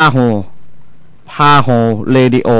โฮพาโฮเรดิโอ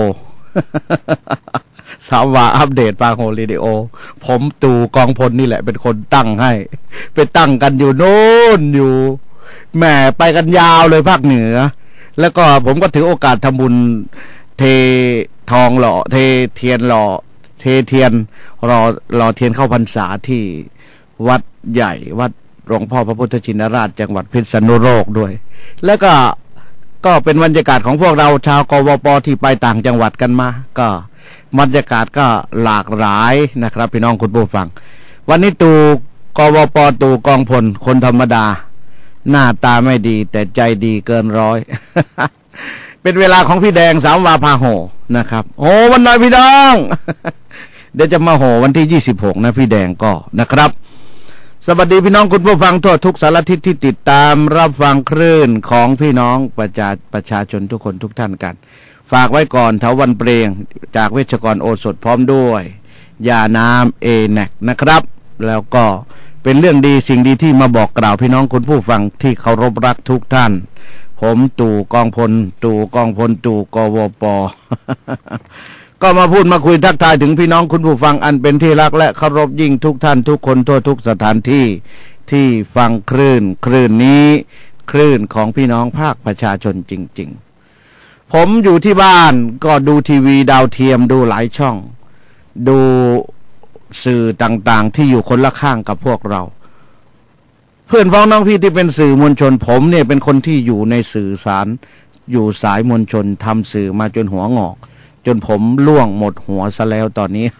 สาวาอัปเดตพาโฮเรดิโอผมตู่กองพลนี่แหละเป็นคนตั้งให้ไปตั้งกันอยู่โน่นอยู่แหมไปกันยาวเลยภาคเหนือแล้วก็ผมก็ถือโอกาสทำบุญเททองหล่อเทเทียนหล่อเทเทียนรอเทียนเข้าพรรษาที่วัดใหญ่วัดหลวงพ่อพระพุทธชินราชจังหวัดพิษณุโลกด้วยแล้วก็เป็นบรรยากาศของพวกเราชาวกวป.ที่ไปต่างจังหวัดกันมาก็บรรยากาศก็หลากหลายนะครับพี่น้องคุณผู้ฟังวันนี้ตู่กวป.ตู่กองพลคนธรรมดาหน้าตาไม่ดีแต่ใจดีเกินร้อย เป็นเวลาของพี่แดงสามวาพาโหนะครับโหวันหน่อยพี่น้อง เดี๋ยวจะมาโหวันที่26นะพี่แดงก็นะครับสวัสดีพี่น้องคุณผู้ฟังทั่วทุกสารทิศที่ติดตามรับฟังคลื่นของพี่น้องประชาชนทุกคนทุกท่านกันฝากไว้ก่อนเถาวันเปรียงจากเวชกรโอสถพร้อมด้วยยาน้ำเอแนกนะครับแล้วก็เป็นเรื่องดีสิ่งดีที่มาบอกกล่าวพี่น้องคุณผู้ฟังที่เคารพรักทุกท่านผมตู่กองพลตู่กวป ก็มาพูดมาคุยทักทายถึงพี่น้องคุณผู้ฟังอันเป็นที่รักและเคารพยิ่งทุกท่านทุกคนทั่วทุกสถานที่ที่ฟังคลื่นนี้คลื่นของพี่น้องภาคประชาชนจริงๆผมอยู่ที่บ้านก็ดูทีวีดาวเทียมดูหลายช่องดูสื่อต่างๆที่อยู่คนละข้างกับพวกเราเพื่อนพ้องน้องพี่ที่เป็นสื่อมวลชนผมเนี่ยเป็นคนที่อยู่ในสื่อสารอยู่สายมวลชนทำสื่อมาจนหัวงอกจนผมล่วงหมดหัวซะแล้วตอนนี้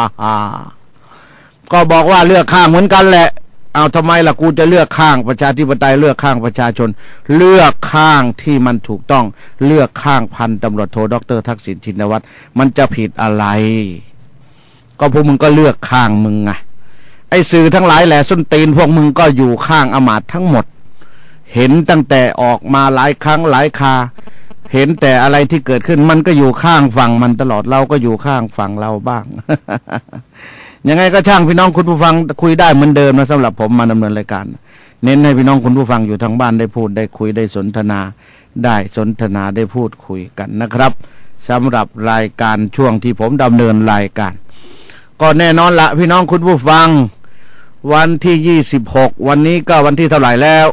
ก็บอกว่าเลือกข้างเหมือนกันแหละเอาทำไมล่ะกูจะเลือกข้างประชาธิปไตยเลือกข้างประชาชนเลือกข้างที่มันถูกต้องเลือกข้างพันตำรวจโทดร.ทักษิณชินวัตรมันจะผิดอะไรก็พวกมึงก็เลือกข้างมึงไงไอ้สื่อทั้งหลายแหละส้นตีนพวกมึงก็อยู่ข้างอำมาตย์ทั้งหมดเห็นตั้งแต่ออกมาหลายครั้งหลายคาเห็นแต่อะไรที่เกิดขึ้นมันก็อยู่ข้างฝั่งมันตลอดเราก็อยู่ข้างฝั่งเราบ้าง ยังไงก็ช่างพี่น้องคุณผู้ฟังคุยได้เหมือนเดิมนะสำหรับผมมาดำเนินรายการเน้นให้พี่น้องคุณผู้ฟังอยู่ทางบ้านได้พูดได้คุยได้สนทนาได้พูดคุยกันนะครับสำหรับรายการช่วงที่ผมดำเนินรายการก็แน่นอนละพี่น้องคุณผู้ฟังวันที่26วันนี้ก็วันที่เท่าไหร่แล้ว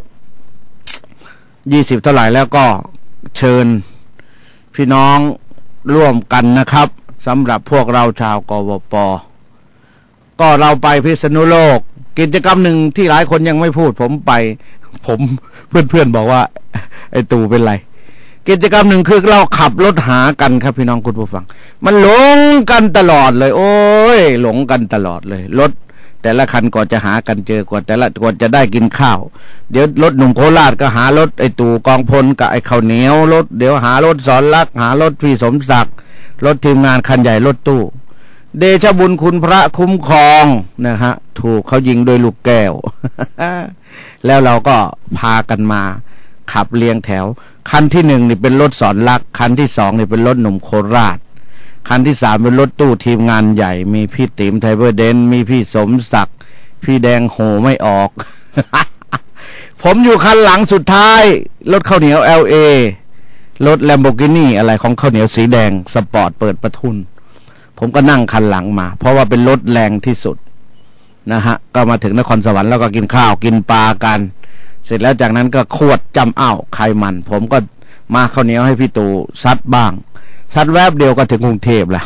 20เท่าไหร่แล้วก็เชิญพี่น้องร่วมกันนะครับสำหรับพวกเราชาวกวป.ก็เราไปพิษณุโลกกิจกรรมหนึ่งที่หลายคนยังไม่พูดผมไปเพื่อนบอกว่าไอ้ตู่เป็นไรกิจกรรมหนึ่งคือเราขับรถหากันครับพี่น้องคุณผู้ฟังมันหลงกันตลอดเลยโอ้ยหลงกันตลอดเลยรถแต่ละคันก่อนจะหากันเจอกว่าก่อนจะได้กินข้าวเดี๋ยวรถหนุ่มโคราชก็หารถไอ้ตู่กองพลกับไอ้ข้าวเหนียวรถเดี๋ยวหารถสอนลักษณ์หารถพี่สมศักดิ์รถทีมงานคันใหญ่รถตู้เดชบุญคุณพระคุ้มครองนะฮะถูกเขายิงโดยลูกแก้ว แล้วเราก็พากันมาขับเรียงแถวคันที่1นี่เป็นรถสอนลักษณ์คันที่2นี่เป็นรถหนุ่มโคราชคันที่3เป็นรถตู้ทีมงานใหญ่มีพี่ติ๋มไทเบอร์เดนมีพี่สมศักดิ์พี่แดงโหไม่ออก ผมอยู่คันหลังสุดท้ายรถข้าวเหนียว LA รถ Lamborghini อะไรของข้าวเหนียวสีแดงสปอร์ตเปิดประทุนผมก็นั่งคันหลังมาเพราะว่าเป็นรถแรงที่สุดนะฮะก็มาถึงนครสวรรค์แล้วก็กินข้าวกินปลากันเสร็จแล้วจากนั้นก็ขวดจำอ้าวไขมันผมก็มาข้าวเหนียวให้พี่ตู่ซัดบ้างซัดแวบเดียวก็ถึงกรุงเทพแล้ว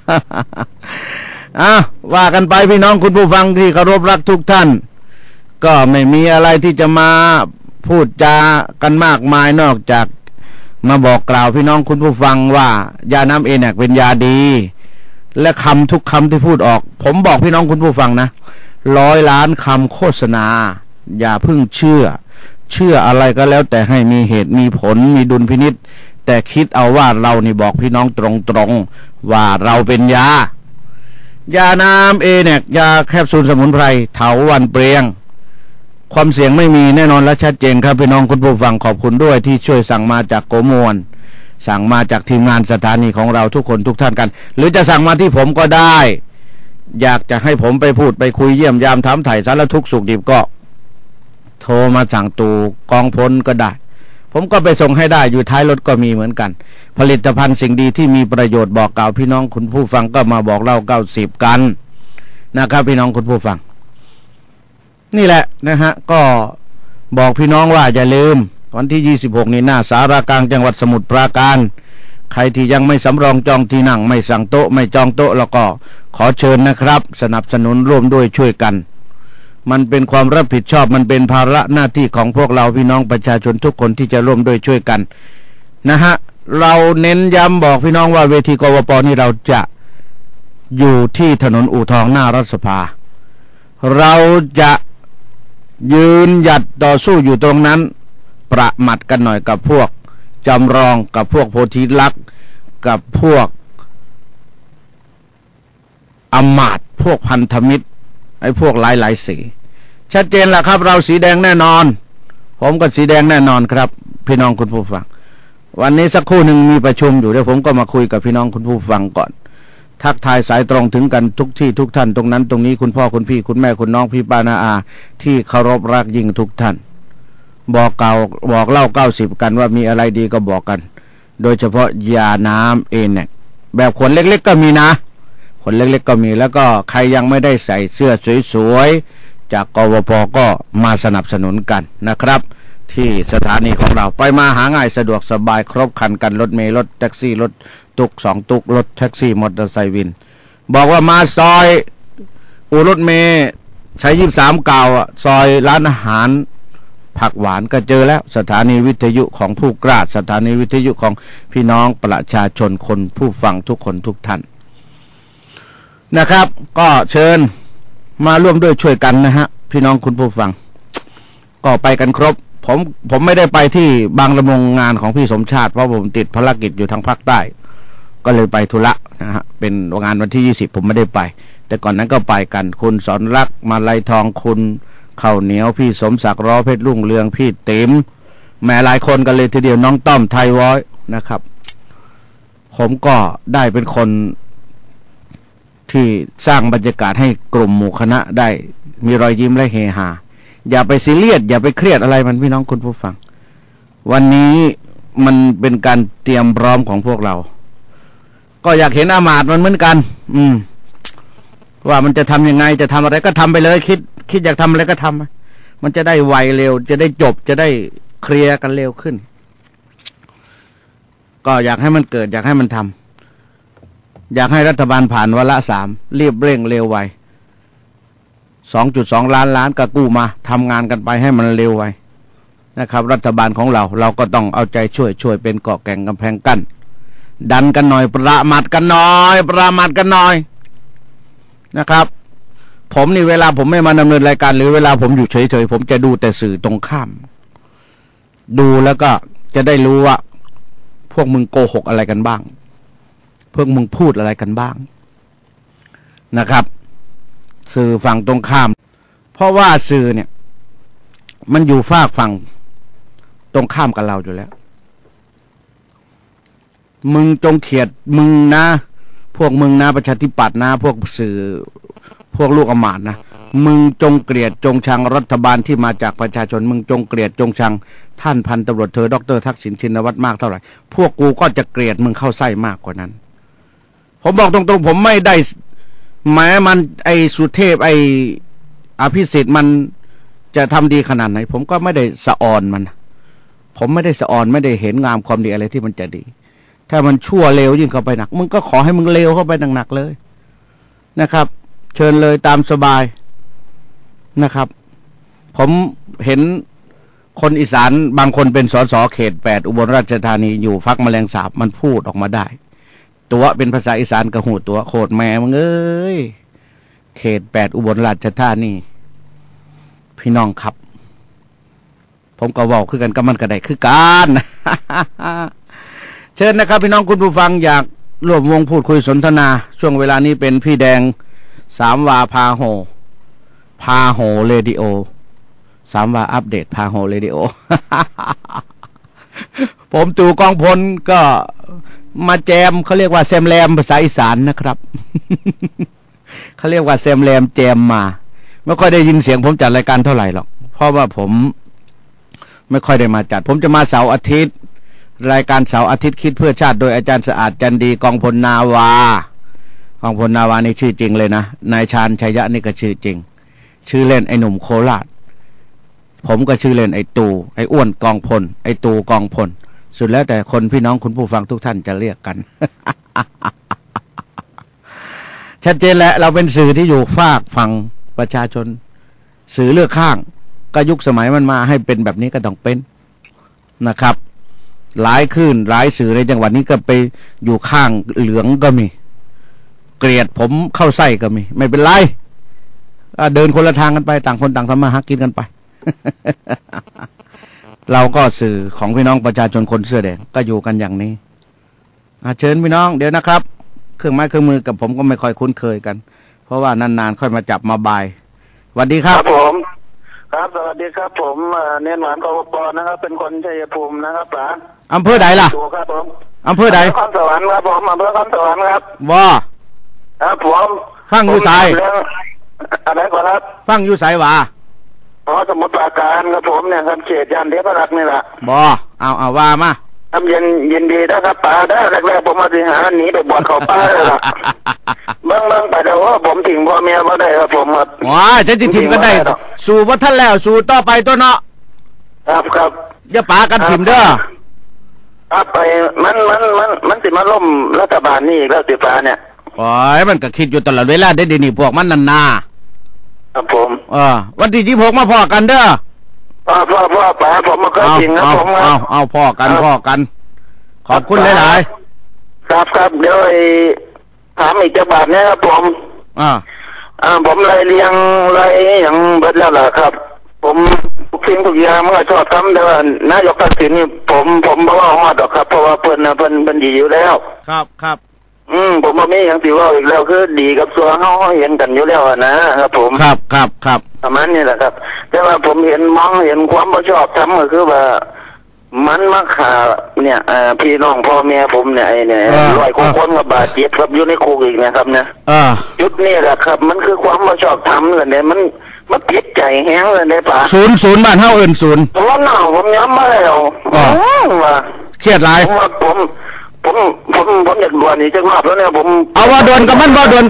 ว่ากันไปพี่น้องคุณผู้ฟังที่เคารพรักทุกท่านก็ไม่มีอะไรที่จะมาพูดจากันมากมายนอกจากมาบอกกล่าวพี่น้องคุณผู้ฟังว่ายาน้ำเอแนกเป็นยาดีและคำทุกคำที่พูดออกผมบอกพี่น้องคุณผู้ฟังนะ100 ล้านคำโฆษณาอย่าเพิ่งเชื่ออะไรก็แล้วแต่ให้มีเหตุมีผลมีดุลพินิจแต่คิดเอาว่าเรานี่บอกพี่น้องตรงๆว่าเราเป็นยาน้ำเอแนกยาแคปซูลสมุนไพรเถาวัลย์เปรียงความเสี่ยงไม่มีแน่นอนและชัดเจนครับพี่น้องคุณผู้ฟังขอบคุณด้วยที่ช่วยสั่งมาจากโกมวลสั่งมาจากทีมงานสถานีของเราทุกคนทุกท่านกันหรือจะสั่งมาที่ผมก็ได้อยากจะให้ผมไปพูดไปคุยเยี่ยมยามถามไถ่สารทุกข์สุขดิบก็โทรมาสั่งตู่กองพลก็ได้ผมก็ไปส่งให้ได้อยู่ท้ายรถก็มีเหมือนกันผลิตภัณฑ์สิ่งดีที่มีประโยชน์บอกกล่าวพี่น้องคุณผู้ฟังก็มาบอกเล่า90กันนะครับพี่น้องคุณผู้ฟังนี่แหละนะฮะก็บอกพี่น้องว่าอย่าลืมวันที่26นี้หน้าสารกลางจังหวัดสมุทรปราการใครที่ยังไม่สำรองจองที่นั่งไม่สั่งโต๊ะไม่จองโต๊ะแล้วก็ขอเชิญนะครับสนับสนุนร่วมด้วยช่วยกันมันเป็นความรับผิดชอบมันเป็นภาระหน้าที่ของพวกเราพี่น้องประชาชนทุกคนที่จะร่วมด้วยช่วยกันนะฮะเราเน้นย้ำบอกพี่น้องว่าเวทีกวป.นี่เราจะอยู่ที่ถนนอู่ทองหน้ารัฐสภาเราจะยืนหยัดต่อสู้อยู่ตรงนั้นประมัดกันหน่อยกับพวกจำลองกับพวกโพธิลักษ์กับพวกอมาตย์พวกพันธมิตรไอ้พวกหลายสีชัดเจนแหละครับเราสีแดงแน่นอนผมก็สีแดงแน่นอนครับพี่น้องคุณผู้ฟังวันนี้สักครู่หนึ่งมีประชุมอยู่เดี๋ยวผมก็มาคุยกับพี่น้องคุณผู้ฟังก่อนทักทายสายตรงถึงกันทุกที่ทุกท่านตรงนั้นตรงนี้คุณพ่อคุณพี่คุณแม่คุณน้องพี่ป้านาอาที่เคารพรักยิ่งทุกท่านบอกเล่า90กันว่ามีอะไรดีก็บอกกันโดยเฉพาะยาน้ำเอเน็กแบบขวดเล็กๆก็มีนะขวดเล็กๆก็มีแล้วก็ใครยังไม่ได้ใส่เสื้อสวยๆจากกวป.ก็มาสนับสนุนกันนะครับที่สถานีของเราไปมาหาง่ายสะดวกสบายครบครันกันรถเมล์รถแท็กซี่รถตุก2 ตุกรถแท็กซี่มอเตอร์ไซค์วินบอกว่ามาซอยอู่รถเมล์ใช้23เก่าซอยร้านอาหารผักหวานก็เจอแล้วสถานีวิทยุของผู้กล้าสถานีวิทยุของพี่น้องประชาชนคนผู้ฟังทุกคนทุกท่านนะครับก็เชิญมาร่วมด้วยช่วยกันนะฮะพี่น้องคุณผู้ฟังก็ไปกันครบผมไม่ได้ไปที่บางละมุงงานของพี่สมชาติเพราะผมติดภารกิจอยู่ทางภาคใต้ก็เลยไปธุระนะฮะเป็นงานวันที่20ผมไม่ได้ไปแต่ก่อนนั้นก็ไปกันคุณสอนรักมาลัยทองคุณข้าวเหนียวพี่สมศักดิ์ร้อเพชรรุ่งเรืองพี่เต็มแม่หลายคนกันเลยทีเดียวน้องต้อมไทยวอยนะครับผมก็ได้เป็นคนที่สร้างบรรยากาศให้กลุ่มหมู่คณะได้มีรอยยิ้มและเฮฮาอย่าไปซีเรียสอย่าไปเครียดอะไรมันพี่น้องคุณผู้ฟังวันนี้มันเป็นการเตรียมพร้อมของพวกเราก็อยากเห็นอามาตย์มันเหมือนกันว่ามันจะทำยังไงจะทำอะไรก็ทำไปเลยคิดอยากทำอะไรก็ทำมันจะได้ไวเร็วจะได้จบจะได้เคลียร์กันเร็วขึ้นก็อยากให้มันเกิดอยากให้มันทำอยากให้รัฐบาลผ่านวาระ3รีบเร่งเร็วไว2.2 ล้านก็กู้มาทำงานกันไปให้มันเร็วไวนะครับรัฐบาลของเราก็ต้องเอาใจช่วยเป็นเกาะแก่งกำแพงกั้นดันกันหน่อยประมาทกันหน่อยนะครับผมนี่เวลาผมไม่มาดำเนินรายการหรือเวลาผมอยู่เฉยๆผมจะดูแต่สื่อตรงข้ามดูแล้วก็จะได้รู้ว่าพวกมึงโกหกอะไรกันบ้างพวกมึงพูดอะไรกันบ้างนะครับสื่อฝั่งตรงข้ามเพราะว่าสื่อเนี่ยมันอยู่ฝากฝั่งตรงข้ามกับเราอยู่แล้วมึงจงเขียดมึงนะพวกมึงนะประชาธิปัตย์นะพวกสื่อพวกลูกอมาตย์นะมึงจงเกลียดจงชังรัฐบาลที่มาจากประชาชนมึงจงเกลียดจงชังท่านพันตำรวจโทดร.ทักษิณชินวัตรมากเท่าไหร่พวกกูก็จะเกลียดมึงเข้าไส้มากกว่านั้นผมบอกตรงๆผมไม่ได้แม้มันไอ้สุเทพไอ้อภิสิทธิ์มันจะทำดีขนาดไหนผมก็ไม่ได้สะออนมันผมไม่ได้สะออนไม่ได้เห็นงามความดีอะไรที่มันจะดีถ้ามันชั่วเลวยิ่งเข้าไปหนักมึงก็ขอให้มึงเลวเข้าไปหนักๆเลยนะครับเชิญเลยตามสบายนะครับผมเห็นคนอีสานบางคนเป็นสสเขต8อุบลราชธานีอยู่ฟักแมลงสาบมันพูดออกมาได้ตัวเป็นภาษาอีสานกระหูตัวโคตรแม่มึงเอ้ยเขต8อุบลราชธานีพี่น้องครับผมก็บอกคือกันก็มันก็ได้คือกันเชิญนะครับพี่น้องคุณผู้ฟังอยากร่วมวงพูดคุยสนทนาช่วงเวลานี้เป็นพี่แดง3 วาพาโหเรดิโอ3 วาอัปเดตพาโหเรดิโอ ผมตู่กองพลก็มาแจมเขาเรียกว่าแซมแรมภาษาอีสานนะครับ เขาเรียกว่าแซมแรมแจมมาไม่ค่อยได้ยินเสียงผมจัดรายการเท่าไหร่หรอกเพราะว่าผมไม่ค่อยได้มาจัดผมจะมาเสาร์อาทิตย์รายการเสาร์อาทิตย์คิดเพื่อชาติโดยอาจารย์สะอาดจันดีกองพลนาวากองพลนาวานี่ชื่อจริงเลยนะนายชาญชัยยะนี่ก็ชื่อจริงชื่อเล่นไอ้หนุ่มโคราชผมก็ชื่อเล่นไอ้ตู่ไอ้อ้วนกองพลไอ้ตู่กองพลสุดแล้วแต่คนพี่น้องคุณผู้ฟังทุกท่านจะเรียกกัน ชัดเจนแล้วเราเป็นสื่อที่อยู่ฝากฝั่งประชาชนสื่อเลือกข้างก็ยุคสมัยมันมาให้เป็นแบบนี้ก็ต้องเป็นนะครับหลายคลื่นหลายสื่อในจังหวัดนี้ก็ไปอยู่ข้างเหลืองก็มีเกลียดผมเข้าไส้ก็มีไม่เป็นไรเดินคนละทางกันไปต่างคนต่างทำมาหากินกันไป เราก็สื่อของพี่น้องประชาชนคนเสื้อแดงก็อยู่กันอย่างนี้เชิญพี่น้องเดี๋ยวนะครับเครื่องไม้เครื่องมือกับผมก็ไม่ค่อยคุ้นเคยกันเพราะว่านานๆค่อยมาจับมาบายสวัสดีครับผมครับสวัสดีครับผมเน้นหวานกบปนะครับเป็นคนชัยภูมินะครับป๋าอำเภอใดล่ะครับผมอำเภอใดนครสวรรค์ครับผมอำเภอนครสวรรค์ครับว่าครับผมฟังอยู่ไสอะไรก่อนครับฟังอยู่ไสวะสมุทรปราการครับผมเนี่ยครับเขตยันเทพรักษ์นี่แหละบ่เอาว่ามาทำเย็นดีนะครับป๋าได้แรกๆผมมาสิหาหนีไปบวชเขาป้าเลยล่ะเบิ่งไปแต่ว่าผมทิ้งพ่อเมียบ่ได้ครับผมว้าจะทิ้งกันได้สู่ว่าท่านแล้วสู่ต่อไปตัวเนาะครับอย่าป๋ากันถิ่มเด้อไปมันสิมาล่มรัฐบาลนี่แล้วสิฟ้าเนี่ยโอ้ยมันก็คิดอยู่ตลอดเวลาได้ดีนี่พวกมันนันนาครับผมวันที่26มาพอกันเด้อพ่อป๋าผมมาก็จริงนะผมเอาพ่อกันขอบคุณหลายๆครับเดี๋ยวถามอีกจังหวัดนี้ครับผมผมเลยเลี้ยงเลยอย่างเบิดแล้วล่ะครับผมทุกสิ่งทุกอย่างมันก็ชอบทำแต่ว่านายกทักษิณนี่ผมบอกว่าฮอดดอกครับเพราะว่าเพิ่นดีอยู่แล้วครับผมว่ามีอย่างที่ว่าอีกแล้วคือดีกับตัวเฮาเห็นกันอยู่แล้วนะครับผมครับประมาณนี้แหละครับแต่ว่าผมเห็นความบ่ชอบทำก็คือว่ามันมาขาเนี่ยพี่น้องพ่อแม่ผมเนี่ยร้อยคนกับบาดเจ็บครับอยู่ในคุกอีกนะครับเนี่ยจุดนี้แหละครับมันคือความบ่ชอบทำเลยเนี่ยมันผิดใจแห้งเลยเนี่ยป่ะศูนย์บ้านเฮาเอิ้นศูนย์ผมย้ำมาแล้วว่าเครียดหลายผมอยากดวนนี่จังหวะแล้วเนี่ยผมเอาว่าดวนกับมันบ่ดวน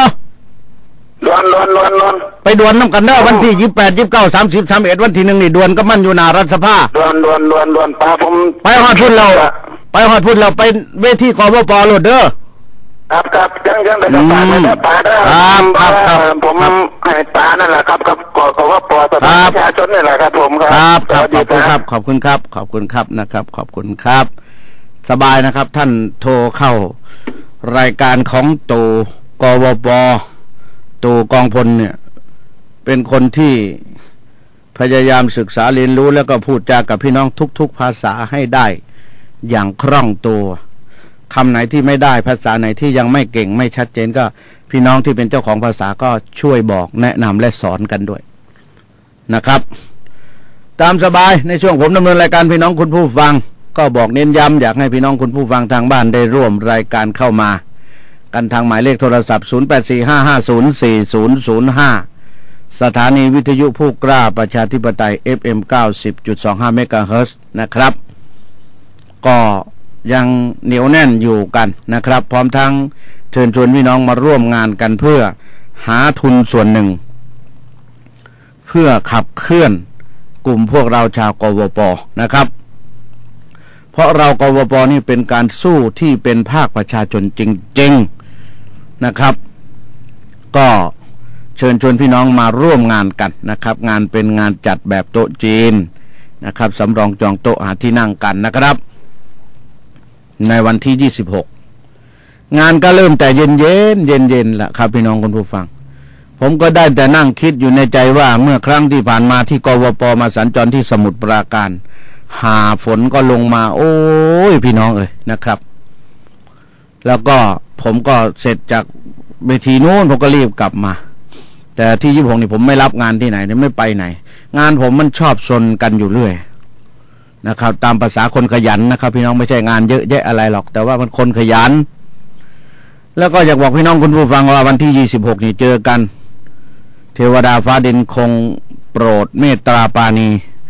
ไปดวนน้ำกันเด้อวันที่28 29 30 31วันที่1นี่ดวนกับมันอยู่หน้ารัฐสภาดวนป้าผมไปฮอดพุ่นเราไปเวทีกบป.โลดเด้อครับยังไปกับป้าเด้อครับผมให้ป้านั่นแหละครับกับกบป.ต่อประชาชนนี่แหละครับผมครับขอบคุณครับนะครับขอบคุณครับสบายนะครับท่านโทรเข้ารายการของตู่กบป.ตู่กองพลเนี่ยเป็นคนที่พยายามศึกษาเรียนรู้แล้วก็พูดจากับพี่น้องทุกภาษาให้ได้อย่างคล่องตัวคำไหนที่ไม่ได้ภาษาไหนที่ยังไม่เก่งไม่ชัดเจนก็พี่น้องที่เป็นเจ้าของภาษาก็ช่วยบอกแนะนำและสอนกันด้วยนะครับตามสบายในช่วงผมดำเนินรายการพี่น้องคุณผู้ฟังก็บอกเน้นย้ำอยากให้พี่น้องคุณผู้ฟังทางบ้านได้ร่วมรายการเข้ามากันทางหมายเลขโทรศัพท์0845504005สถานีวิทยุผู้กล้าประชาธิปไตย FM 90.25 เมกะเฮิรตซ์นะครับก็ยังเหนียวแน่นอยู่กันนะครับพร้อมทั้งเชิญชวนพี่น้องมาร่วมงานกันเพื่อหาทุนส่วนหนึ่งเพื่อขับเคลื่อนกลุ่มพวกเราชาวกวป.นะครับเพราะเรากวป.นี่เป็นการสู้ที่เป็นภาคประชาชนจริงๆนะครับก็เชิญชวนพี่น้องมาร่วมงานกันนะครับงานเป็นงานจัดแบบโต๊ะจีนนะครับสำรองจองโต๊ะหาที่นั่งกันนะครับในวันที่26งานก็เริ่มแต่เย็นละครับพี่น้องคุณผู้ฟังผมก็ได้แต่นั่งคิดอยู่ในใจว่าเมื่อครั้งที่ผ่านมาที่กวป.มาสัญจรที่สมุทรปราการหาฝนก็ลงมาโอ้ยพี่น้องเอ้ยนะครับแล้วก็ผมก็เสร็จจากเวทีนู้นผมก็รีบกลับมาแต่ที่26นี่ผมไม่รับงานที่ไหนไม่ไปไหนงานผมมันชอบซนกันอยู่เรื่อยนะครับตามภาษาคนขยันนะครับพี่น้องไม่ใช่งานเยอะแยะอะไรหรอกแต่ว่ามันคนขยันแล้วก็อยากบอกพี่น้องคุณผู้ฟังว่าวันที่26นี่เจอกันเทวดาฟ้าดินคงโปรดเมตตาปราณี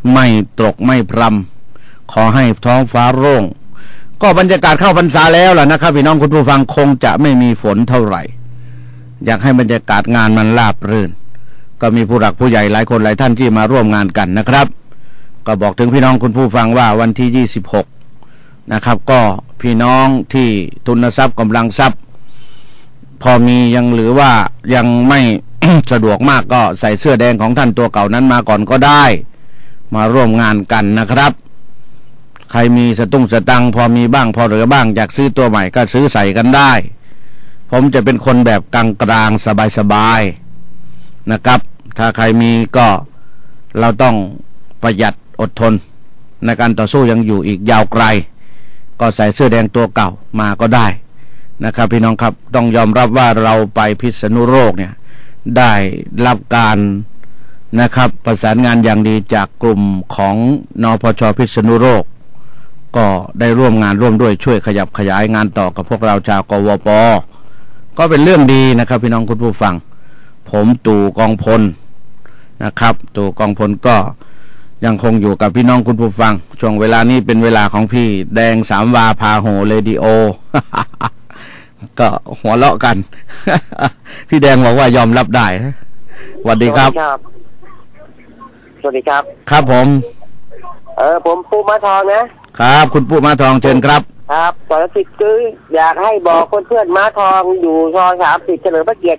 ไม่ตกไม่พรำขอให้ท้องฟ้าโล่งก็บรรยากาศเข้าพรรษาแล้วล่ะนะครับพี่น้องคุณผู้ฟังคงจะไม่มีฝนเท่าไหร่อยากให้บรรยากาศงานมันราบรื่นก็มีผู้หลักผู้ใหญ่หลายคนหลายท่านที่มาร่วมงานกันนะครับก็บอกถึงพี่น้องคุณผู้ฟังว่าวันที่26นะครับก็พี่น้องที่ทุนทรัพย์กำลังทรัพย์พอมียังหรือว่ายังไม่ สะดวกมากก็ใส่เสื้อแดงของท่านตัวเก่านั้นมาก่อนก็ได้มาร่วมงานกันนะครับใครมีสตังค์พอมีบ้างพอเหลือบ้างอยากซื้อตัวใหม่ก็ซื้อใส่กันได้ผมจะเป็นคนแบบกลางๆสบายๆนะครับถ้าใครมีก็เราต้องประหยัดอดทนในการต่อสู้ยังอยู่อีกยาวไกลก็ใส่เสื้อแดงตัวเก่ามาก็ได้นะครับพี่น้องครับต้องยอมรับว่าเราไปพิษณุโลกเนี่ยได้รับการนะครับประสานงานอย่างดีจากกลุ่มของนปช.พิษณุโลกก็ได้ร่วมงานร่วมด้วยช่วยขยับขยายงานต่อกับพวกเราชาวกวป.ก็เป็นเรื่องดีนะครับพี่น้องคุณผู้ฟังผมตู่กองพลนะครับตู่กองพลก็ยังคงอยู่กับพี่น้องคุณผู้ฟังช่วงเวลานี้เป็นเวลาของพี่แดงสามวาพาโหเรดิโอ ก็หัวเราะกัน พี่แดงบอกว่ายอมรับได้สวัสดีครับสวัสดีครับครับผมผมปูมาทองนะครับคุณปูมาทองเชิญครับครับสารสิทธิ์คืออยากให้บอกคนเพื่อนม้าทองอยู่ซอย30เฉลิมพระเกียรติ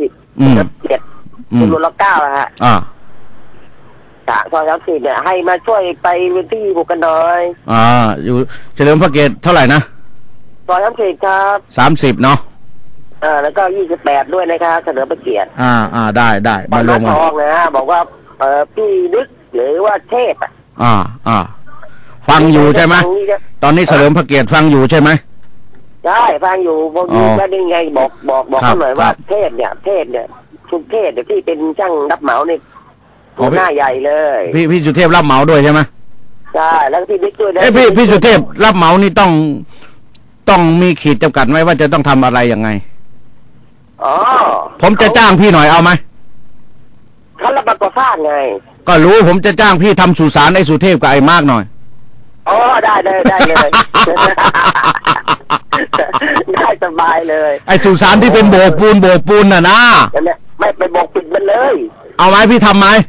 30เป็นรุ่นละ9นะฮะซอย30เนี่ยให้มาช่วยไปวันที่6กันหน่อยอยู่เฉลิมพระเกียรติเท่าไหร่นะซอย30ครับ 30เนาะแล้วก็28ด้วยนะครับเฉลิมพระเกียรติได้มาลงทองนะบอกว่าพี่นึกหรือว่าเทพฟังอยู่ใช่ไหมตอนนี้เฉลิมพระเกียรติฟังอยู่ใช่ไหมใช่ฟังอยู่ผมจะได้ไงบอกเขาหน่อยว่าเทพเนี่ยสุเทพเนี่ยที่เป็นช่างรับเหมาเนี่ยหน้าใหญ่เลยพี่สุเทพรับเหมาด้วยใช่ไหมใช่แล้วพี่บิ๊กด้วยนะพี่สุเทพรับเหมานี่ต้องมีขีดจำกัดไหมว่าจะต้องทำอะไรยังไงผมจะจ้างพี่หน่อยเอาไหมเขารับก่อสร้างไงก็รู้ผมจะจ้างพี่ทำสุสานไอ้สุเทพกับไอ้มากหน่อยได้เลยได้สบายเลยไอ้สุสานที่เป็นโบกปูนน่ะนะไม่ไปบอกปิดมันเลยเอาไหมพี่ทำไหม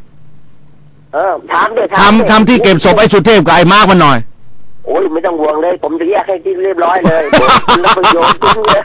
ทำที่เก็บศพไอ้สุเทพกับไอ้มากมันหน่อยโอ้ยไม่ต้องห่วงเลยผมจะแยกให้ที่เรียบร้อยเลยแล้วไปโยนทิ้งเลย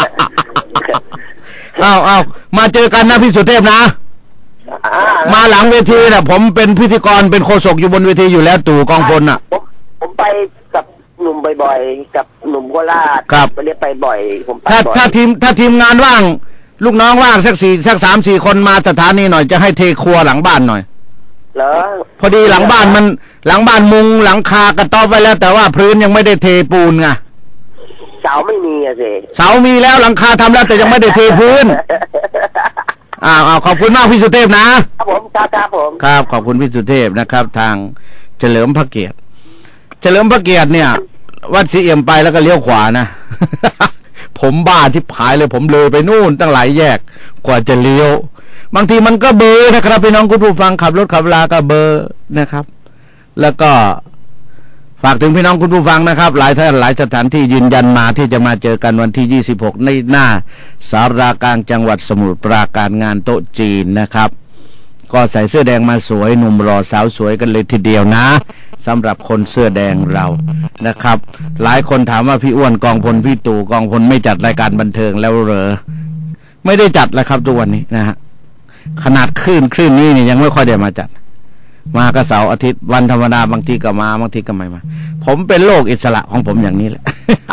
เอามาเจอกันนะพี่สุเทพนะมาหลังเวทีน่ะผมเป็นพิธีกรเป็นโฆษกอยู่บนเวทีอยู่แล้วตู่กองพลน่ะผมไปกับหนุ่มบ่อยๆกับหนุ่มโคราชไปเรียกไปบ่อยผมไปบ่อยถ้าทีมงานว่างลูกน้องว่างสัก3-4คนมาสถานีหน่อยจะให้เทครัวหลังบ้านหน่อยเหรอพอดีหลังบ้านมุงหลังคากระต๊อบไว้แล้วแต่ว่าพื้นยังไม่ได้เทปูนไงเสาไม่มีอะสิเสามีแล้วหลังคาทำแล้วแต่ยังไม่ได้เทพื้นขอบคุณมากพี่สุเทพนะครับผมครับขอบคุณพี่สุเทพนะครับทางเฉลิมพระเกียรติเนี่ยวัดศรีเอี่ยมไปแล้วก็เลี้ยวขวานะ ผมบ้าที่ผายเลยผมเลยไปนู่นตั้งหลายแยกกว่าจะเลี้ยวบางทีมันก็เบอร์นะครับพี่น้องคุณผู้ฟังขับรถขับลาก็เบอร์นะครับแล้วก็ฝากถึงพี่น้องคุณผู้ฟังนะครับหลายท่านหลายสถานที่ยืนยันมาที่จะมาเจอกันวันที่26ในหน้าสารากลางจังหวัดสมุทรปราการงานโต๊ะจีนนะครับก็ใส่เสื้อแดงมาสวยหนุ่มหล่อสาวสวยกันเลยทีเดียวนะสำหรับคนเสื้อแดงเรานะครับหลายคนถามว่าพี่อ้วนกองพลพี่ตู่กองพลไม่จัดรายการบันเทิงแล้วเหรอไม่ได้จัดแล้วครับทุกวันนี้นะฮะขนาดคลื่นนี้เนี่ยยังไม่ค่อยได้มาจัดมาก็เสาร์อาทิตย์วันธรรมดาบางทีก็มาบางทีก็ไม่มาผมเป็นโลกอิสระของผมอย่างนี้แหละ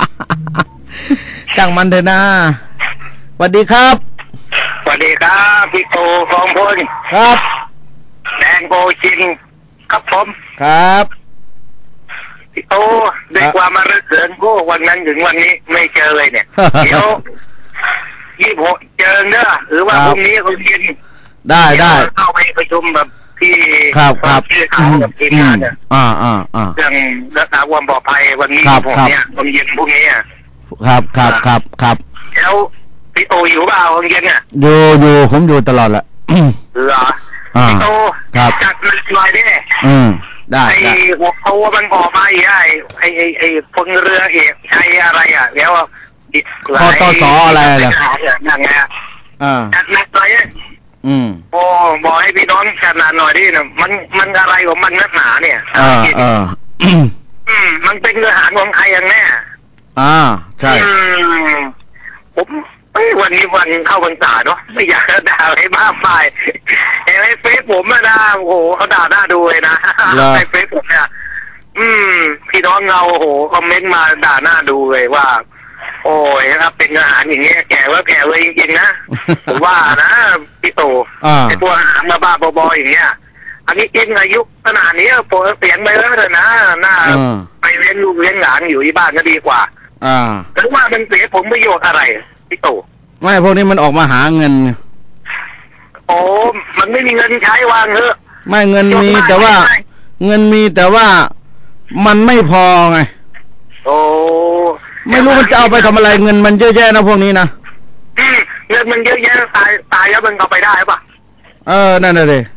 ช่างมันเถอะนะสวัสดีครับสวัสดีครับพี่ตู่กองพลครับแดงโบชินครับผมครับพี่ตู่ด้วยความมารึกเกินพวกวันนั้นถึงวันนี้ไม่เจอเลยเนี่ยเดี๋ยว26เจอเนอะหรือว่าพรุ่งนี้เขากินได้เข้าไปประชุมแบบที่ชื่อเขากับทีมงานเนี่ยเรื่องรักษาความปลอดภัยวันนี้ผมเนี่ยตอนเย็นพรุ่งนี้ครับแล้วพี่โตอยู่เปล่าตอนเย็นเนี่ยอยู่ผมอยู่ตลอดแหละเหรอพี่โตจัดมันหน่อยดิได้ไอ้หัวตัวมันออกมาอีกไอ้พลเรือเอกใช้อะไรอ่ะแล้วคตสอะไรล่ะอย่างเงี้ยจัดหนักหน่อยโอ้บอกให้พี่น้องจัดหนักหน่อยดิเนี่ยมันอะไรของมันนักหนาเนี่ยมันเป็นเนื้อหาของใครอย่างแน่ใช่ผมวันนี้วันเข้าพรรษาเนาะไม่อยากด่าอะไรมากมายไอ้เฟซผมอะนะโอ้โหเขาด่าหน้าดูเลยนะไอ้เฟซผมเนี่ยพี่น้องเราโอ้โหคอมเมนต์มาด่าหน้าดูเลยว่าโอ้ยครับเป็นอาหารอย่างเงี้ยแก่ว่าแก่เลยจริงๆนะผมว่านะพี่โตไอ้ตัวอาหารมาบ้าบอๆอย่างเงี้ยอันนี้กินอายุขนาดนี้โปรเสียงไปแล้วเลยนะน่าไปเลี้ยงลูกเลี้ยงหลานอยู่ที่บ้านก็ดีกว่าหรือว่ามันเสียผลประโยชน์อะไรพี่โตไม่พวกนี้มันออกมาหาเงินโอ้มันไม่มีเงินใช้วางเถอะไม่เงินมีแต่ว่าเงินมีแต่ว่ามันไม่พอไงโอ้ไม่รู้มันจะเอาไปทำอะไรเงินมันเยอะแยะนะพวกนี้นะเงินมันเยอะแยะตายแล้วมันเอาไปได้ปะนั่นน่ะดิ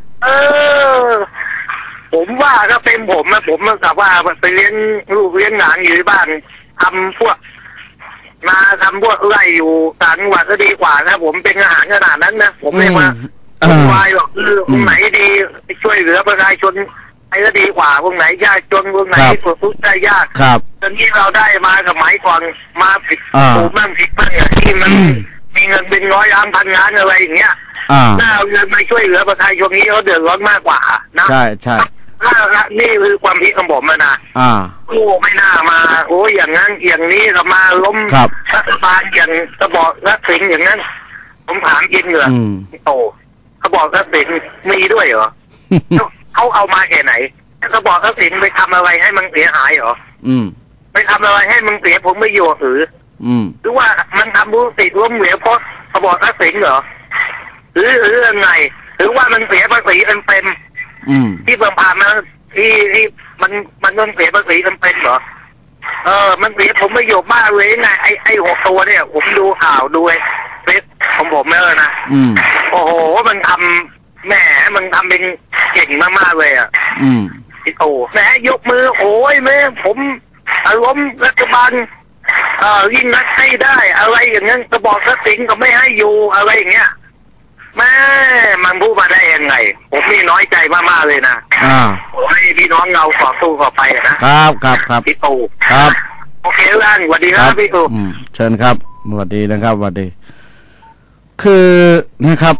ผมว่าก็เป็นผมนะผมกับว่าไปเลี้ยงลูกเลี้ยงหลานอยู่ที่บ้านทำพวกไร่อยู่ต่างจังหวัดก็ดีกว่านะผมเป็นอาหารขนาดนั้นนะผมไม่มาวุ่นวายหรอกตรงไหนดีช่วยเหลือประชาชนไอ้ก็ดีกว่าตรงไหนยากจนตรงไหนทุกข์ได้ยากตอนนี้เราได้มากับหมายก่อนมาผิดถูกมั่งผิดมั่งที่มันมีเงินเป็นร้อยล้านพันล้านอะไรอย่างเงี้ยถ้าเอาเงินมาช่วยเหลือประชาชนนี้เขาเดือดร้อนมากกว่านะใช่ใช่นี่คือความคิดของผมนะโอ้ไม่น่ามาโอ้อย่างนั้นอย่างนี้ก็มาล้มรัฐบาลอย่างกระบอกรัฐสิงห์อย่างนั้นผมถามจริงเหรอโตเขาบอกรัฐสิงห์มีด้วยเหรอเขาเอามาแค่ไหนกระบอกรัฐสิงห์ไปทำอะไรให้มันเสียหายเหรอไปทำอะไรให้มันเสียผมไม่อยู่หรือว่ามันทำรู้สิล้มเหลวเพราะกระบอกรัฐสิงห์เหรอหรือยังไงหรือว่ามันเสียภาษีเต็มที่ผ่านมาที่มันต้องเสียภาษีเป็นเหรอมันเสียผมไม่อยู่มากเลยไงไอ้6ตัวเนี่ยผมดูข่าวดูเฟซของผมแล้วนะโอ้โหมันทำแหมมันทำเป็นเก่งมากๆเลยพี่โตแหมยกมือโอ้ยแม่ผมล้มรัฐบาลยิ่งนัดให้ได้อะไรอย่างนั้นกระบอกรัฐสิงห์ก็ไม่ให้อยู่อะไรอย่างเงี้ยแม่มันพูดมาได้ยังไงผมนี่น้อยใจมากๆเลยนะให้พี่น้องเราต่อสู้ต่อไปนะครับพี่ตู่ครับโอเคท่านสวัสดีครับพี่ตู่เชิญครับสวัสดีนะครับสวัสดีคือนะครับ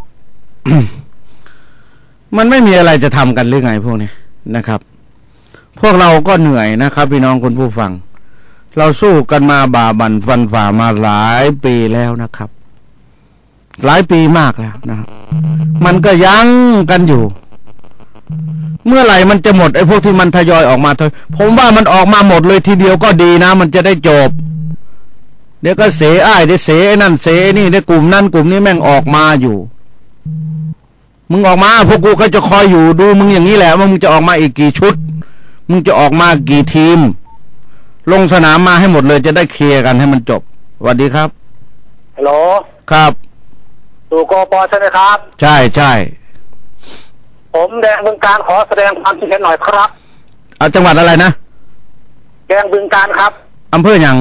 มันไม่มีอะไรจะทำกันหรือไงพวกนี้นะครับพวกเราก็เหนื่อยนะครับพี่น้องคุณผู้ฟังเราสู้กันมาบ่าบั่นฟันฝ่ามาหลายปีแล้วนะครับหลายปีมากแล้วนะครับมันก็ยังกันอยู่เมื่อไหร่มันจะหมดไอ้พวกที่มันทยอยออกมาผมว่ามันออกมาหมดเลยทีเดียวก็ดีนะมันจะได้จบเดี๋ยวก็เสอ้ายเดี๋ยวเสไอ้นั่นเสนี่เดี๋ยวกลุ่มนั่นกลุ่มนี้แม่งออกมาอยู่มึงออกมาพวกกูก็จะคอยอยู่ดูมึงอย่างนี้แหละว่ามึงจะออกมาอีกกี่ชุดมึงจะออกมากี่ทีมลงสนามมาให้หมดเลยจะได้เคลียร์กันให้มันจบสวัสดีครับฮัลโหลครับตู่กป.ใช่ไหมครับใช่ใช่ผมแดงบึงการขอแสดงความคิดเห็นหน่อยครับจังหวัดอะไรนะแดงบึงการครับอำเภอหยัง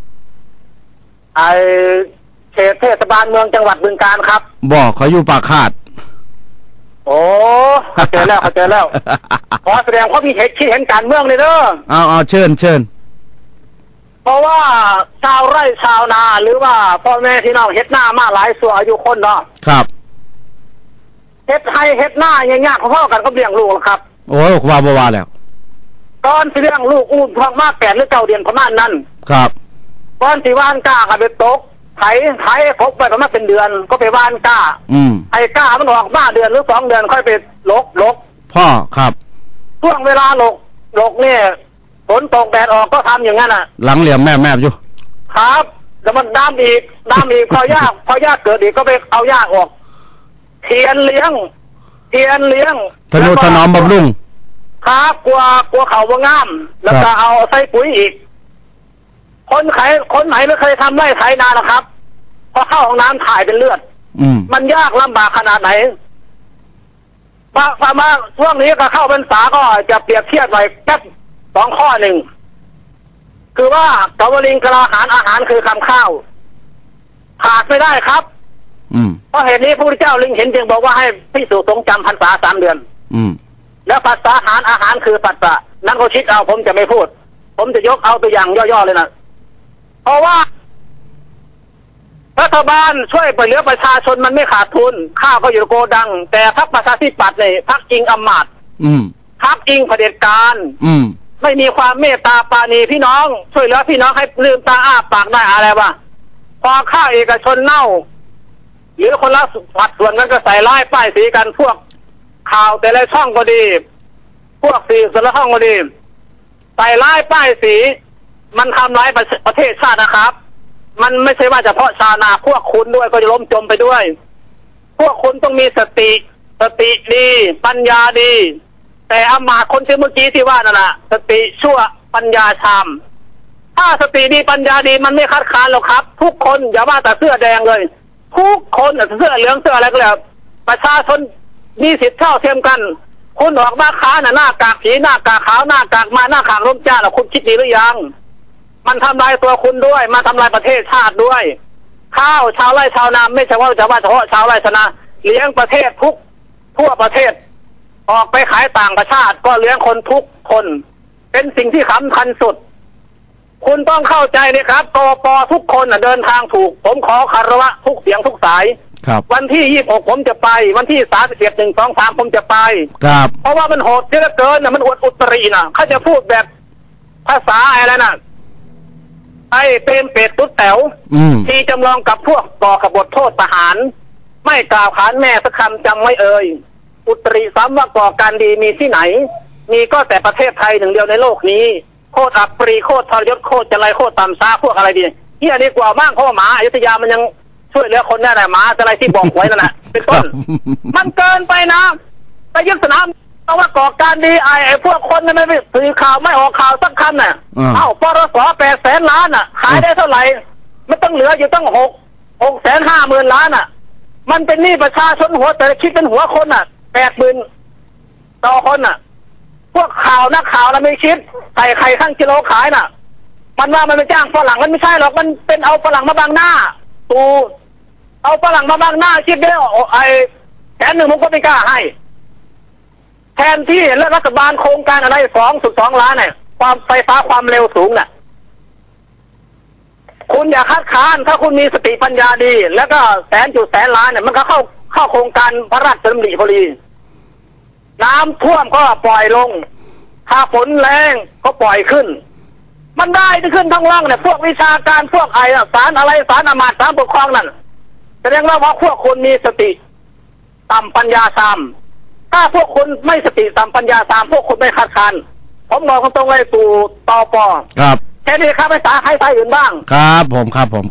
เขตเทศบาลเมืองจังหวัดบึงการครับบอกเขาอยู่ปากคาดโอ้เจอแล้วขอแสดงความคิดเห็นการเมืองเลยเด้อเอาเชิญเพราะว่าชาวไร่ชาวนาหรือว่าพ่อแม่ที่น้องเฮ็ดหน้ามาหลายส่วนอายุคนเนาะครับเฮ็ดไทยเฮ็ดหน้าอย่างเงี้ยพ่อกันก็เลี้ยงลูกครับโอ้ยว่าแล้วตอนที่เลี้ยงลูกอุ้มท้องมา8 หรือ 9 เดือนประมาณนั้นครับตอนที่ว่านก้าก็ไปตกไถพกไปประมาณเป็นเดือนก็ไปว่านก้าไอ้ก้ามันออกมาเดือนหรือ2 เดือนค่อยไปลกพ่อครับช่วงเวลาลกเนี่ยฝนตกแดดออกก็ทำอย่างนั้นหลังเหลี่ยมแม่อยู่ครับแล้วมันน้ำอีกพอยากเกิดอีกก็ไปเอายากออกเทียนเลี้ยงทนุถนอมบำรุงครับกลัวเขาว่างามแล้วก็เอาใส่ปุ๋ยอีกคนไหนไม่เคยทำไร่ไถนานะครับพอเข้าห้องน้ำถ่ายเป็นเลือดมันยากลำบากขนาดไหนมาช่วงนี้ก็เข้าพรรษาก็จะเปรียบเทียบหน่อยแค่2 ข้อหนึ่งคือว่ากวลิงกลาหารอาหารคือคำข้าวขาดไม่ได้ครับเพราะเหตุนี้พระพุทธเจ้าลิงเห็นจึงบอกว่าให้ภิกษุสงฆ์จำพรรษา3 เดือนแล้วภาษาอาหารคือปัสสะนั่นก็คิดเอาผมจะไม่พูดผมจะยกเอาตัวอย่างย่อๆเลยนะเพราะว่ารัฐบาลช่วยไปเหลือประชาชนมันไม่ขาดทุนข้าวก็อยู่โกดังแต่พรรคประชาธิปัตย์เนี่ยพรรคอิงอำมาตย์พรรคอิงเผด็จการไม่มีความเมตตาปราณีพี่น้องช่วยเหลือพี่น้องให้ลืมตาอ้าปากได้อะไรวะพอข้าวเอกชนเน่าหรือคนละสัดส่วนกันก็ใส่ร้ายป้ายสีกันพวกข่าวแต่ละช่องก็ดีพวกสื่อแต่ละช่องก็ดีใส่ร้ายป้ายสีมันทำร้ายประเทศชาตินะครับมันไม่ใช่ว่าเฉพาะชาวนาพวกคุณด้วยก็จะล้มจมไปด้วยพวกคุณต้องมีสติดีปัญญาดีแต่อำมาตย์คนที่เมื่อกี้ที่ว่านั่นแหละสติชั่วปัญญาชามถ้าสติดีปัญญาดีมันไม่คัดค้านหรอกครับทุกคนอย่าว่าแต่เสื้อแดงเลยทุกคนเสื้อเหลืองเสื้ออะไรก็แล้วประชาชนมีสิทธิ์เท่าเทียมกันคุณออกมาค้าหน้ากากผีหน้ากากขาวหน้ากากมาหน้าขางร่มจ้าคุณคิดดีหรือยังมันทำลายตัวคุณด้วยมาทำลายประเทศชาติด้วยข้าวชาวไร่ชาวนาไม่ใช่ว่าเฉพาะชาวไร่ชาวนาเลี้ยงประเทศทั่วประเทศออกไปขายต่างประเทศก็เลี้ยงคนทุกคนเป็นสิ่งที่สำคัญสุดคุณต้องเข้าใจนะครับกป.ทุกคนเดินทางถูกผมขอคารวะทุกเสียงทุกสายวันที่26ผมจะไปวันที่31 1 2 3ผมจะไปเพราะว่ามันโหดเยอะเกินมันอุตรินะเขาจะพูดแบบภาษาอะไรนะไอ้เปรมเป็ดตุ๊ดแต๋วที่จำลองกับพวกก่อกบฏโทษประหารไม่กล่าวขานแม่สักคำจำไม่เอ่ยอุตริซ้ำว่าก่อการดีมีที่ไหนมีก็แต่ประเทศไทยหนึ่งเดียวในโลกนี้โคตรอับปรีโคตรทรยศโคตรจะไรโคตรต่ำซาพวกอะไรดีที่อันนี้กว่าบ้างเพราะหมาอยุธยามันยังช่วยเหลือคนได้แต่หมาอะไรที่บอกไว้นั่นแหละเป็นต้นมันเกินไปนะไปยึดสนามเอาว่าก่อการดีไอ้พวกคนนั้นไม่สื่อข่าวไม่ออกข่าวสักคำน่ะปรส800,000 ล้านขายได้เท่าไหร่มันต้องเหลืออยู่ตั้ง650,000 ล้านมันเป็นหนี้ประชาชนหัวแต่คิดเป็นหัวคน80,000 ต่อคนพวกข่าวนักข่าวไม่คิดใส่ไข่ข้างกิโลขายมันว่ามันไปจ้างฝรั่งมันไม่ใช่หรอกมันเป็นเอาฝรั่งมาบังหน้าเอาฝรั่งมาบังหน้าคิดได้ไอ้100,000ผมก็ไม่กล้าให้แทนที่แล้วรัฐบาลโครงการอะไร2.2 ล้านความไฟฟ้าความเร็วสูงคุณอย่าคัดค้านถ้าคุณมีสติปัญญาดีแล้วก็แสนล้านมันก็เข้าโครงการพระราชดำริพอดีน้ำท่วมก็ปล่อยลงถ้าฝนแรงก็ปล่อยขึ้นมันได้ที่ขึ้นทั้งล่างพวกวิชาการพวกสารอะไรสารอำมาตย์สารปกครองนั่นแสดงว่าพวกคุณมีสติต่ำปัญญาซ้ำถ้าพวกคุณไม่สติต่ำปัญญาซ้ำพวกคุณไม่คัดค้านผมบอกตรงๆเลยตู่ตป. ครับแค่นี้ครับไม่สาให้สายอื่นบ้างครับผม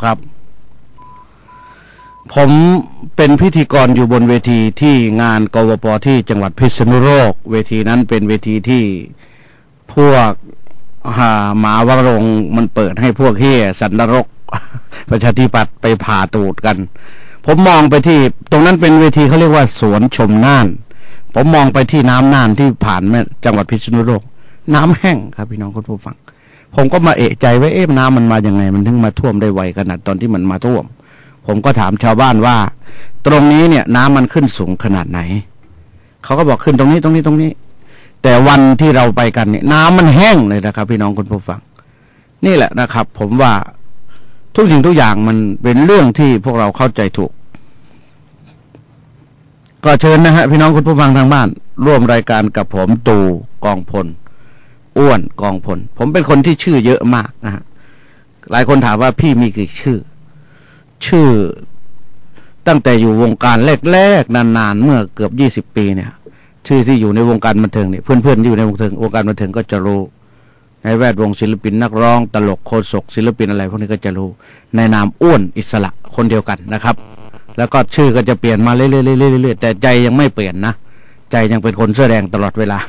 เป็นพิธีกรอยู่บนเวทีที่งานกวป.ที่จังหวัดพิษณุโลกเวทีนั้นเป็นเวทีที่พวกหมาวรงมันเปิดให้พวกเฮียสันนรกประชาธิปัตย์ไปผ่าตูดกันผมมองไปที่ตรงนั้นเป็นเวทีเขาเรียกว่าสวนชมน่านผมมองไปที่น้ำน่านที่ผ่านแม่จังหวัดพิษณุโลกน้ำแห้งครับพี่น้องคุณผู้ฟังผมก็มาเอะใจว่าน้ำมันมาอย่างไงมันถึงมาท่วมได้ไวขนาดตอนที่มันมาท่วมผมก็ถามชาวบ้านว่าตรงนี้เนี่ยน้ำมันขึ้นสูงขนาดไหนเขาก็บอกขึ้นตรงนี้แต่วันที่เราไปกันเนี่ยน้ำมันแห้งเลยนะครับพี่น้องคุณผู้ฟังนี่แหละนะครับผมว่าทุกสิ่งทุกอย่างมันเป็นเรื่องที่พวกเราเข้าใจถูกก็เชิญนะฮะพี่น้องคุณผู้ฟังทางบ้านร่วมรายการกับผมตู่กองพลอ้วนกองพลผมเป็นคนที่ชื่อเยอะมากนะฮะหลายคนถามว่าพี่มีกี่ชื่อตั้งแต่อยู่วงการแรกๆนานๆเมื่อเกือบ20 ปีเนี่ยชื่อที่อยู่ในวงการบันเทิงเนี่ยเพื่อนๆที่อยู่ในวงการบันเทิงก็จะรู้ในแวดวงศิลปินนักร้องตลกโฆษกศิลปินอะไรพวกนี้ก็จะรู้ในนามอ้วนอิสระคนเดียวกันนะครับแล้วก็ชื่อก็จะเปลี่ยนมาเรื่อยๆแต่ใจยังไม่เปลี่ยนนะใจยังเป็นคนเสื้อแดงตลอดเวลา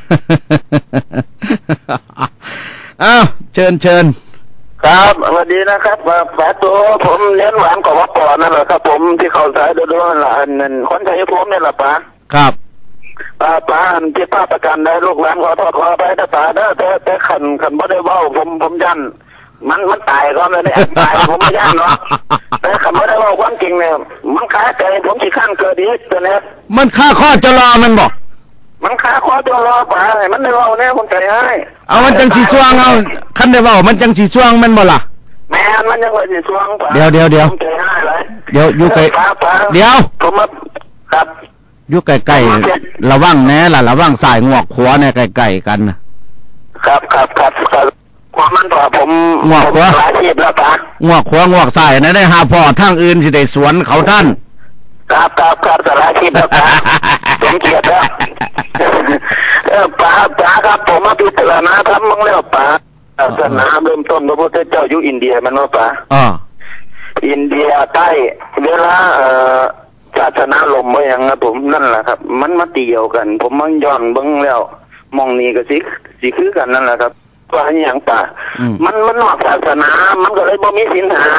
อ้าวเชิญครับสวัสดีนะครับป้าตัวผมเลี้ยงหวานกว่าก่อนนั่นแหละครับผมที่เขาสายดูนั่นแหละนั่นคนไทยผมนี่แหละป้าครับป้าที่ป้าประกันได้ลูกหลานขอโทษขอไปแต่ป้าแต่ขันบ่ได้เว้าผมยันมันตายก็ไม่ได้ตายผมไม่ยันเนาะแต่ขันบ่ได้เว้าความจริงเนี่ยมันคาใจผมสิขั้นเกิดอีกตัวเนี้ยมันค่าข้อจะรอมันบอกมันคาข้อจะรอป้าให้มันได้เว้าแน่ผมใจให้เอามันจังสีช่วงเอาคันได้เว้ามันจังสีช่วงมันบ่ล่ะแม่มันยังว่าสิช่วงป้าเดี๋ยวอยู่ไกลเดี๋ยวผมมาครับอยู่ใกล้ๆระวังแน่ล่ะระวังสายงวกขวาเนี่ยใกล้ๆกันครับความมันต่อผมงวกขวาหลายทีแล้วป้างวกขวางวกสายนะได้หาพ่อทางอื่นสิได้สวนเขาท่านครับหลายทีแล้วป้าผมเกียดแล้วป้าครับผมมาพิจารณาทำมั่งแล้วป้าศาสนาเริ่มต้นพระพุทธเจ้าอยู่อินเดียมันว่าป้าอินเดียใต้เวลาศาสนาลมว่าอย่างนะผมนั่นแหละครับมันมาเตี่ยวกันผมมันย้อนเบิ้งแล้วมองนี่ก็สิคือกันนั่นแหละครับว่าอย่างป่ามันนอกศาสนามันก็เลยบ่มีศีลหา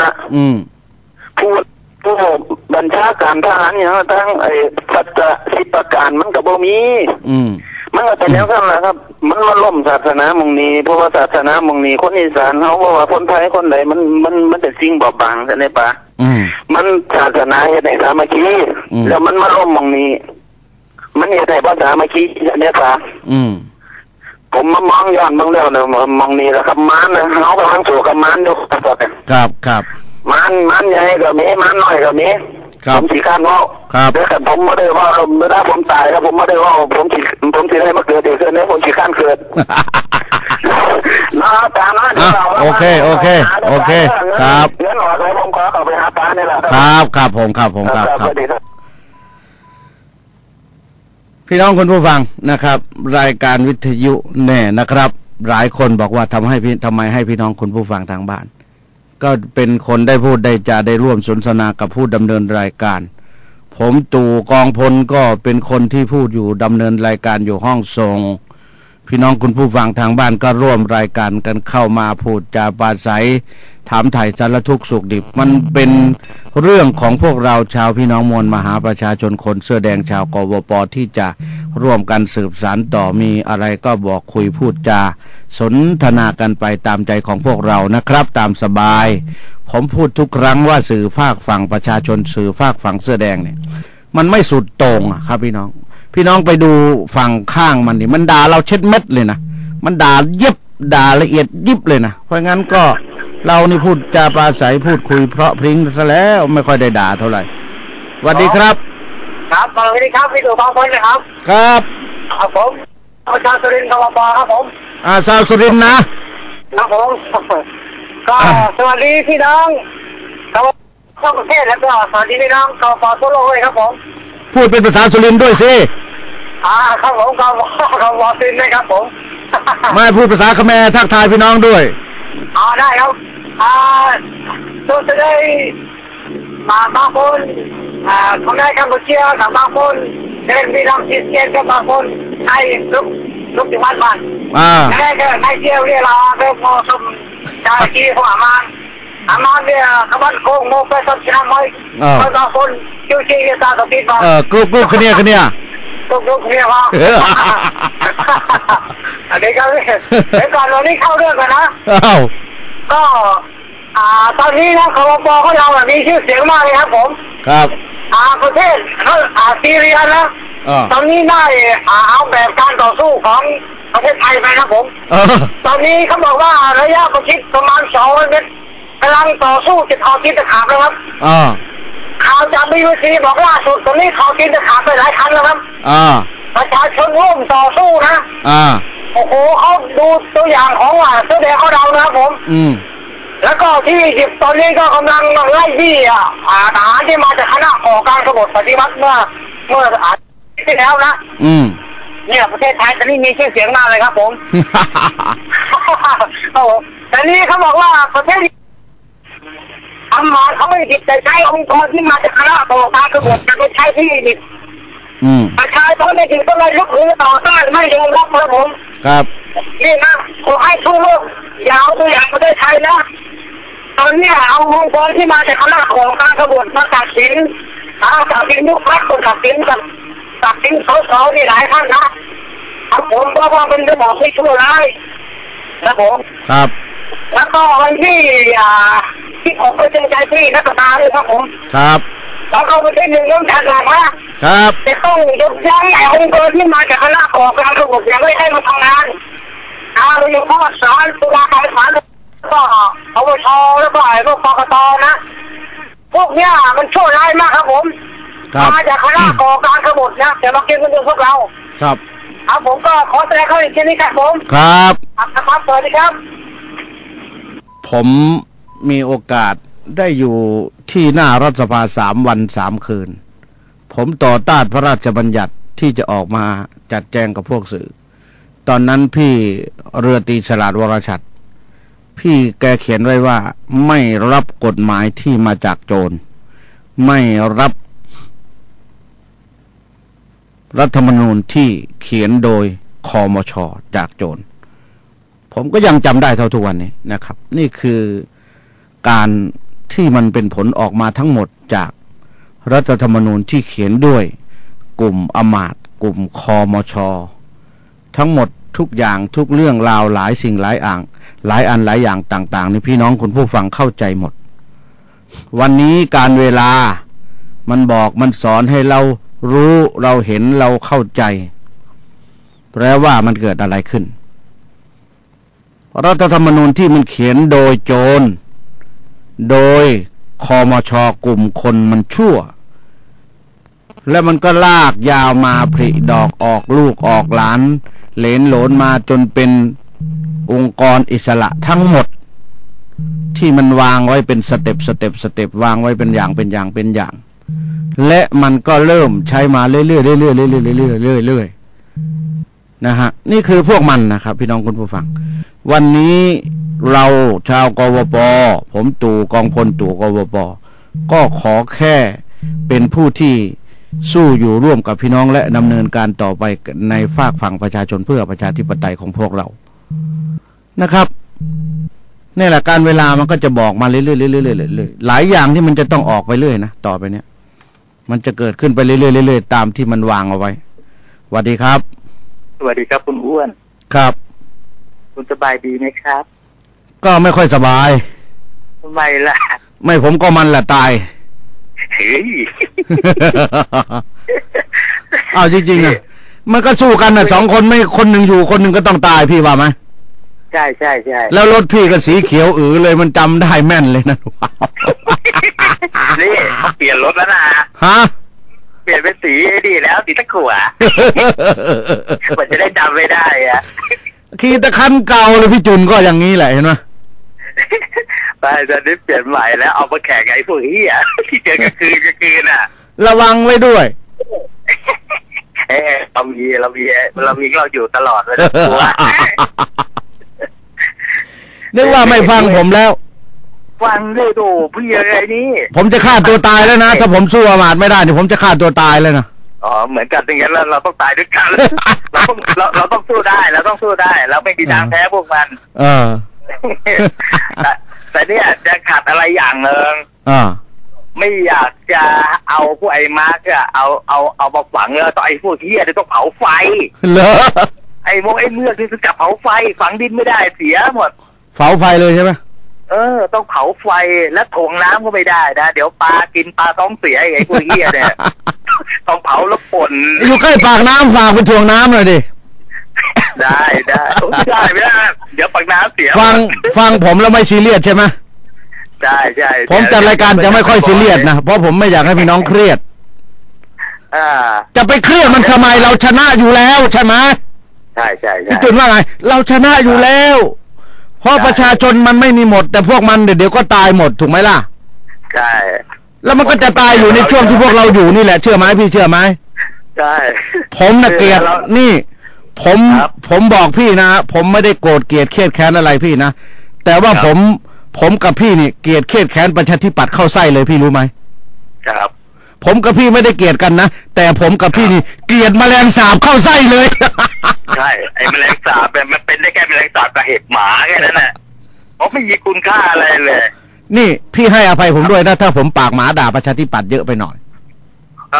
ผู้บัญชาการทหารอย่างทั้งปัจจัยสิบประการมันก็บ่มีมันก็เป็นอย่างนั้นแหละครับมันมาล่มศาสนามงนี้เพราะว่าศาสนามงนี้คนอีสานเขาว่าคนไทยคนใดมันเป็นสิ่งบอบบางใช่ไหมป่ามันศาสนาเหตุในสามัคคีแล้วมันมาล่มมงนี้มันเหตุในภาษาสามัคคีใช่ไหมป่าผมมามองย้อนบ้างแล้วเนี่ยมองนี่แหละครับมันนะเขากำลังสู่กับมันอยู่ครับมันใหญ่ก็มีมันน้อยก็มีผมสีข้างนอกแต่ผมไม่ได้ว่าเมื่อผมตายแล้วผมไม่ได้ว่าผมสีได้มาเกิดเด็กเกิดเนี่ยผมสีข้างเกิดนะตานะโอเคครับเรื่องอะไรผมขอไปหาตาเนี่ยแหละครับผมพี่น้องคุณผู้ฟังนะครับรายการวิทยุแน่นะครับหลายคนบอกว่าทำไมให้พี่น้องคุณผู้ฟังทางบ้านก็เป็นคนได้พูดได้จาได้ร่วมสนทนากับผู้ดำเนินรายการผมตู่กองพลก็เป็นคนที่พูดอยู่ดำเนินรายการอยู่ห้องส่งพี่น้องคุณผู้ฟังทางบ้านก็ร่วมรายการกันเข้ามาพูดจาปราศัยถามไถ่สารทุกข์สุขดิบมันเป็นเรื่องของพวกเราชาวพี่น้องมวลมหาประชาชนคนเสื้อแดงชาวกวป.ที่จะร่วมกันสืบสานต่อมีอะไรก็บอกคุยพูดจาสนทนากันไปตามใจของพวกเรานะครับตามสบายผมพูดทุกครั้งว่าสื่อฝากฝั่งประชาชนสื่อฝากฝั่งเสื้อแดงเนี่ยมันไม่สุดโต่งครับพี่น้องไปดูฝั่งข้างมันนี่มันด่าเราเช็ดเม็ดเลยนะมันด่าเย็บด่าละเอียดยิบเลยนะเพราะงั้นก็เรานี่พูดจาปราศัยพูดคุยเพราะพริ้งซะแล้วไม่ค่อยได้ด่าเท่าไหร่สวัสดีครับสวัสดีครับพี่ตู่บางคนนะครับครับผมชาวสุรินทร์กวป.ครับผมชาวสุรินทร์นะครับผมก็สวัสดีพี่น้องทั่วประเทศแล้วก็สวัสดีพี่น้องกวป.ทั่วโลกเลยครับผมพูดเป็นภาษาสุรินทร์ด้วยสิครับผมกวป.สุรินทร์นะครับผมไม่พูดภาษาเขมรทักทายพี่น้องด้วยได้ครับตัวจะได้บางคนคนได้กัมพูชากับบางคนเดินมีน้ำซีเกนกับบางคนให้ลุกที่บ้านแค่ก็ให้เที่ยวเรียลาเพื่อพอสมใจที่หัวมันเนี่ยขบันโกงโมกไปสักชนะไหมบางคนชิวๆที่ตาติดบ้างกรุ๊ปเนี่ยกรุ๊ปเนี่ยครับอันนี้ก็เดี๋ยวก่อนวันนี้เข้าเรื่องกันนะก็ตอนนี้นะกวป.ของเรามีชื่อเสียงมากเลยครับผมครับประเทศซีเรียนะตอนนี้ได้เอาแบบการต่อสู้ของประเทศไทยไปครับผมตอนนี้เขาบอกว่าระยะประชิดประมาณ200 เมตรกำลังต่อสู้จะทอทินจะขาดแล้วครับข่าวจากBBCบอกล่าสุดตอนนี้ทอทินจะขาดไปหลายครั้งแล้วครับประชาชนร่วมต่อสู้นะโอ้โหเขาดูตัวอย่างของเสื้อแดงเขาเรานะครับผมแล้วก็ที่อียิปต์ตอนนี้ก็กำลังไล่บี้ทหารที่มาจากคณะก่อการกบฏปฏิวัติเมื่อที่แล้วนะเนี่ยประเทศไทยตอนนี้มีชื่อเสียงมากเลยครับผมแต่นี้เขาบอกว่าประเทศทำมาเขาไม่ติดใจใช้องค์กรที่มาจากคณะก่อการกบฏจะไปใช้ที่อียิปต์ประชาชนในถิ่นก็เลยลุกขึ้นต่อต้านไม่ยอมรับครับผมครับนี่นะขอให้ทั่วโลกอย่าเอาตัวอย่างประเทศไทยนะตอนนี้เอาองค์กรที่มาจากคณะของการกบฏมาตัดสินยุคพรรคคนตัดสินกันตัดสินสนี่หลายท่านนะครับผมเพราะว่าเป็นระบอบที่ชั่วร้ายนะผมครับแล้วก็วันที่ผมไปเจอใจที่นักศึกษาเลยครับผมครับแล้วก็วันที่1 เรื่องการงานครับจะต้องยกย้ายองค์กรที่มาจากคณะก่อการระบบยังไม่ให้มาทำงานโดยเฉพาะศาลตุลาการศาลก็ปปชแล้วก็พวกกกตนะพวกเนี้ยมันชั่วร้ายมากครับผมมาจากคณะก่อการระบบนะแต่มาเก็บเงินพวกเราครับผมก็ขอแสดงความยินดีครับผมครับครับสวัสดีครับผมมีโอกาสได้อยู่ที่หน้ารัฐสภา3 วัน 3 คืนผมต่อต้านพระราชบัญญัติที่จะออกมาจัดแจงกับพวกสื่อตอนนั้นพี่เรือตรีฉลาดวรชัดพี่แกเขียนไว้ว่าไม่รับกฎหมายที่มาจากโจรไม่รับรัฐธรรมนูญที่เขียนโดยคมช.จากโจรผมก็ยังจำได้เท่าทุกวันนี้นะครับนี่คือการที่มันเป็นผลออกมาทั้งหมดจากรัฐธรรมนูญที่เขียนด้วยกลุ่มอมาตย์กลุ่มคมช.ทั้งหมดทุกอย่างทุกเรื่องราวหลายสิ่งหลายอย่างหลายอันหลายอย่างต่างๆนี่พี่น้องคุณผู้ฟังเข้าใจหมดวันนี้การเวลามันบอกมันสอนให้เรารู้เราเห็นเราเข้าใจแปลว่ามันเกิดอะไรขึ้นรัฐธรรมนูญที่มันเขียนโดยโจรโดยคมช.กลุ่มคนมันชั่วแล้วมันก็ลากยาวมาผลิดอกออกลูกออกหลานเหลนโหลนมาจนเป็นองค์กรอิสระทั้งหมดที่มันวางไว้เป็นสเต็ปวางไว้เป็นอย่างและมันก็เริ่มใช้มาเรื่อยๆนะฮะนี่คือพวกมันนะครับพี่น้องคุณผู้ฟังวันนี้เราชาวกวป.ผมตู่กองพลตู่กวป.ก็ขอแค่เป็นผู้ที่สู้อยู่ร่วมกับพี่น้องและดำเนินการต่อไปในฝากฝั่งประชาชนเพื่อประชาธิปไตยของพวกเรานะครับนี่แหละการเวลามันก็จะบอกมาเรื่อยๆหลายอย่างที่มันจะต้องออกไปเรื่อยนะต่อไปเนี้ยมันจะเกิดขึ้นไปเรื่อยๆตามที่มันวางเอาไว้สวัสดีครับสวัสดีครับคุณอ้วนครับคุณสบายดีไหมครับก็ไม่ค่อยสบายทำไมล่ะไม่ผมก็มันแหละตายเฮ้ยอ้าวจริงๆนะมันก็สู้กันนะ2 คนไม่คนหนึ่งอยู่คนหนึ่งก็ต้องตายพี่ว่าไหมใช่แล้วรถพี่ก็สีเขียวเลยมันจำได้แม่นเลยนะนี่เปลี่ยนรถแล้วนะฮะเปลี่ยนเป็นสีดีแล้วสีตะกั่วมันจะได้จำไม่ได้อะขี่ตะคันเก่าเลยพี่จุนก็อย่างนี้แหละเห็นไหมไปจะได้เปลี่ยนใหม่แล้วเอามาแข่งไอ้พวกเหี้ยที่เจอกลางคืนน่ะระวังไว้ด้วยเรามีเราอยู่ตลอดเลยนึกว่าไม่ฟังผมแล้วฟังได้ดูพี่อะไรนี่ผมจะฆ่าตัวตายแล้วนะถ้าผมสู้อมาตย์ไม่ได้เนี่ยผมจะฆ่าตัวตายเลยนะเหมือนกันอย่างนั้นเราต้องตายด้วยกันเราต้องสู้ได้เราไม่มีทางแพ้พวกมันแต่เนี่ยจะขาดอะไรอย่างหนึ่งไม่อยากจะเอาพวกไอ้มาร์กเอามาฝังต่อไอ้พวกที่จะต้องเผาไฟเหรอไอ้เมือกที่จะเผาไฟฝังดินไม่ได้เสียหมดเผาไฟเลยใช่ไหมต้องเผาไฟและถ่วงน้ำก็ไม่ได้นะเดี๋ยวปลากินปลาท้องเสียไอ้พวกเหี้ยเนี่ยต้องเผาแล้วป่นอยู่ใกล้ปากน้ำฝากไปถ่วงน้ำหน่อยดิได้ไม่ได้เดี๋ยวปากน้ำเสียฟังผมแล้วไม่ซีเรียสใช่ไหมใช่ผมจัดรายการจะไม่ค่อยซีเรียสนะเพราะผมไม่อยากให้พี่น้องเครียดจะไปเครียดมันทำไมเราชนะอยู่แล้วใช่ไหมใช่พี่จุนว่าไงเราชนะอยู่แล้วเพราะประชาชนมันไม่มีหมดแต่พวกมันเดี๋ยวก็ตายหมดถูกไหมล่ะใช่แล้วมันก็จะตายอยู่ในช่วงที่พวกเราอยู่นี่แหละเชื่อไหมพี่เชื่อไหมใช่ผมน่ะเกลียดนี่ผมบอกพี่นะผมไม่ได้โกรธเกลียดเครียดแค้นอะไรพี่นะแต่ว่าผมกับพี่นี่เกลียดเครียดแค้นประชาธิปัตย์เข้าไส้เลยพี่รู้ไหมครับผมกับพี่ไม่ได้เกลียดกันนะแต่ผมกับพี่นี่เกลียดแมลงสาบเข้าไส้เลยใช่ไอ้แมลงสาบมันเป็นได้แค่แมลงสาบกับเห็บหมาแค่นั้นแหละเขาไม่มีคุณค่าอะไรเลยนี่พี่ให้อภัยผมด้วยนะถ้าผมปากหมาด่าประชาธิปัตย์เยอะไปหน่อยครับผ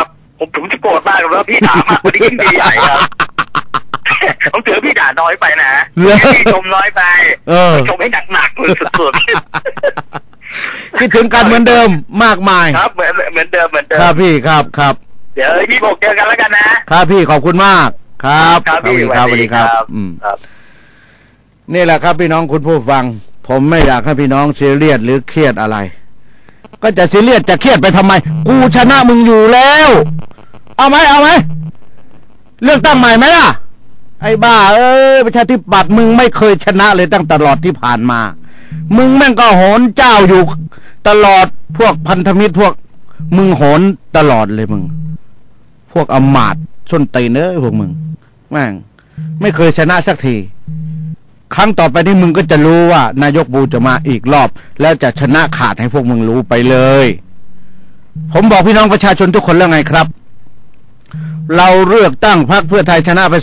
ผมจะโกรธมากแล้วพี่ด่ามากกว่านี้ยิ่งดีใหญ่ครับผมถือพี่ด่าน้อยไปนะพี่ชมน้อยไปชมให้หนักๆสุดๆคิดถึงกันเหมือนเดิมมากมายครับเหมือนเดิมครับพี่ครับเดี๋ยว26เจอกันแล้วกันนะครับพี่ขอบคุณมากครับสวัสดีครับนี่แหละครับพี่น้องคุณผู้ฟังผมไม่อยากให้พี่น้องซีเรียสหรือเครียดอะไรก็จะซีเรียสจะเครียดไปทำไมกูชนะมึงอยู่แล้วเอาไหมเลือกตั้งใหม่ไหมล่ะไอ้บ้าประชาธิปัตย์มึงไม่เคยชนะเลยตั้งตลอดที่ผ่านมามึงแม่งก็โหนเจ้าอยู่ตลอดพวกพันธมิตรพวกมึงโหนตลอดเลยมึงพวกอำมาตย์ส้นตีนพวกมึงแม่งไม่เคยชนะสักทีครั้งต่อไปนี้มึงก็จะรู้ว่านายกบูจะมาอีกรอบแล้วจะชนะขาดให้พวกมึงรู้ไปเลยผมบอกพี่น้องประชาชนทุกคนแล้วไงครับเราเลือกตั้งพรรคเพื่อไทยชนะไป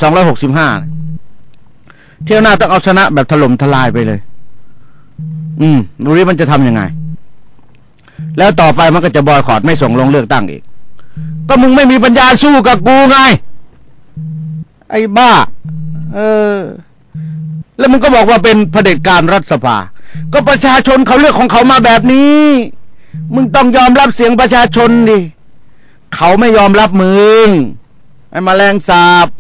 265เที่ยวหน้าต้องเอาชนะแบบถล่มทลายไปเลยดูดิมันจะทำยังไงแล้วต่อไปมันก็จะบอยคอตไม่ส่งลงเลือกตั้งอีกก็มึงไม่มีปัญญาสู้กับกูไงไอ้บ้าแล้วมึงก็บอกว่าเป็นเผด็จการรัฐสภาก็ประชาชนเขาเลือกของเขามาแบบนี้มึงต้องยอมรับเสียงประชาชนดิเขาไม่ยอมรับมึงไอ้แมลงสาบ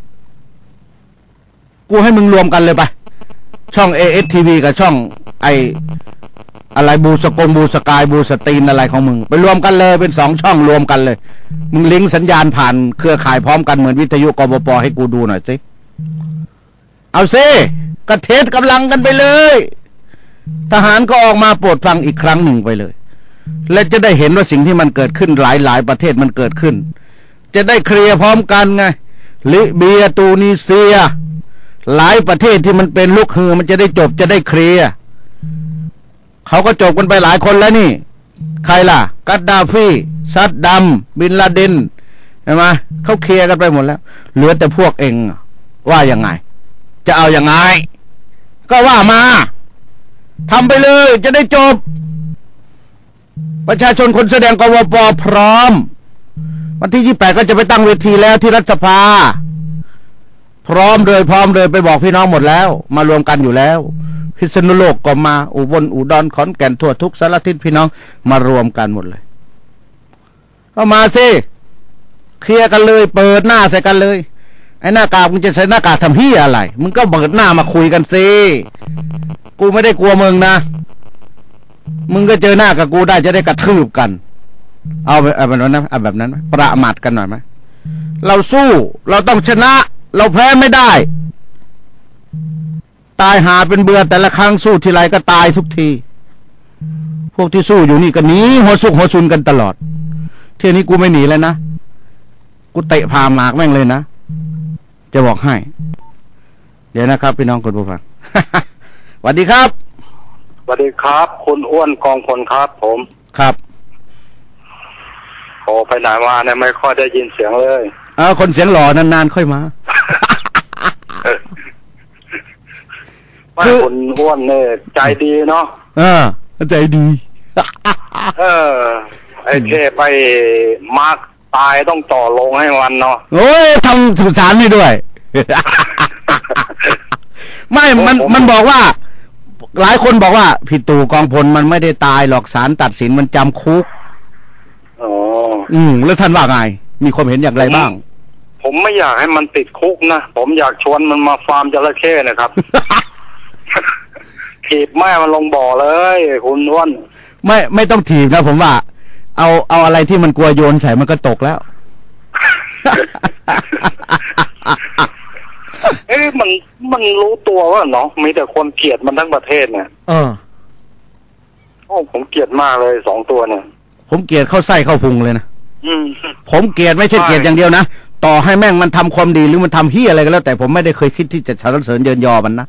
กูให้มึงรวมกันเลยไปช่อง ASTV กับช่องไออะไรบูสกายบูสตีนอะไรของมึงไปรวมกันเลยเป็น2ช่องรวมกันเลยมึงลิงก์สัญญาณผ่านเครือข่ายพร้อมกันเหมือนวิทยุกบป.ให้กูดูหน่อยสิเอาซิกระเทศกำลังกันไปเลยทหารก็ออกมาโปรดฟังอีกครั้งหนึ่งไปเลยและจะได้เห็นว่าสิ่งที่มันเกิดขึ้นหลายประเทศมันเกิดขึ้นจะได้เคลียร์พร้อมกันไงลิเบียตูนิเซียหลายประเทศที่มันเป็นลูกฮือมันจะได้จบจะได้เคลียร์เขาก็จบกันไปหลายคนแล้วนี่ใครล่ะกัดดาฟีซัดดัมบินลาเดนใช่ไหมเขาเคลียร์กันไปหมดแล้วเหลือแต่พวกเองว่ายังไงจะเอายังไงก็ว่ามาทำไปเลยจะได้จบประชาชนคนแสดงกวป.พร้อมวันที่28ก็จะไปตั้งเวทีแล้วที่รัฐสภาพร้อมเลยไปบอกพี่น้องหมดแล้วมารวมกันอยู่แล้วพิษณุโลกก็มาอุบลอุดรขอนแก่นทั่วทุกสารทิศพี่น้องมารวมกันหมดเลยก็มาสิเคลียร์กันเลยเปิดหน้าใส่กันเลยไอ้หน้ากากมึงจะใส่หน้ากากทำเหี้ยอะไรมึงก็เปิดหน้ามาคุยกันสิกูไม่ได้กลัวมึงนะมึงก็เจอหน้ากับกูได้จะได้กระทืบกันเอาแบบนั้นนะเอาแบบนั้นประมาทกันหน่อยไหมเราสู้เราต้องชนะเราแพ้ไม่ได้ตายหาเป็นเบื่อแต่ละครั้งสู้ทีไรก็ตายทุกทีพวกที่สู้อยู่นี่ก็หนีหัวซุกหัวซุนกันตลอดเที่ยวนี้กูไม่หนีแล้วนะกูเตะพาหมากแม่งเลยนะจะบอกให้เดี๋ยวนะครับพี่น้องคุณผู้ฟัง สวัสดีครับสวัสดีครับคุณอ้วนกองพลครับผมครับโอ้ไปไหนมาเนี่ยไม่ค่อยได้ยินเสียงเลยคนเสียงหล่อนานๆค่อยมาคือคุณอ้วนเนี่ยใจดีเนาะใจดีไอ้เทพไปมาร์กตายต้องต่อลงให้มันเนาะโอ้ยทำสุสานนี่ด้วย ไม่มันบอกว่าหลายคนบอกว่าพี่ตู่กองพลมันไม่ได้ตายหรอกศาลตัดสินมันจำคุกแล้วท่านว่าไงมีความเห็นอย่างไรบ้างผมไม่อยากให้มันติดคุกนะผมอยากชวนมันมาฟาร์มจระเข้นะครับ ถีบแม่มันลงบ่อเลยคุณอ้วนไม่ต้องถีบนะผมว่าเอาอะไรที่มันกลัวโยนใส่มันก็ตกแล้วมันรู้ตัวว่าเนาะมีแต่คนเกลียดมันทั้งประเทศเนี่ยผมเกลียดมากเลย2ตัวเนี่ยผมเกลียดเข้าไส้เข้าพุงเลยนะผมเกลียดไม่ใช่เกลียดอย่างเดียวนะต่อให้แม่งมันทำความดีหรือมันทำเหี้ยอะไรก็แล้วแต่ผมไม่ได้เคยคิดที่จะสรรเสริญเยินยอมันนะ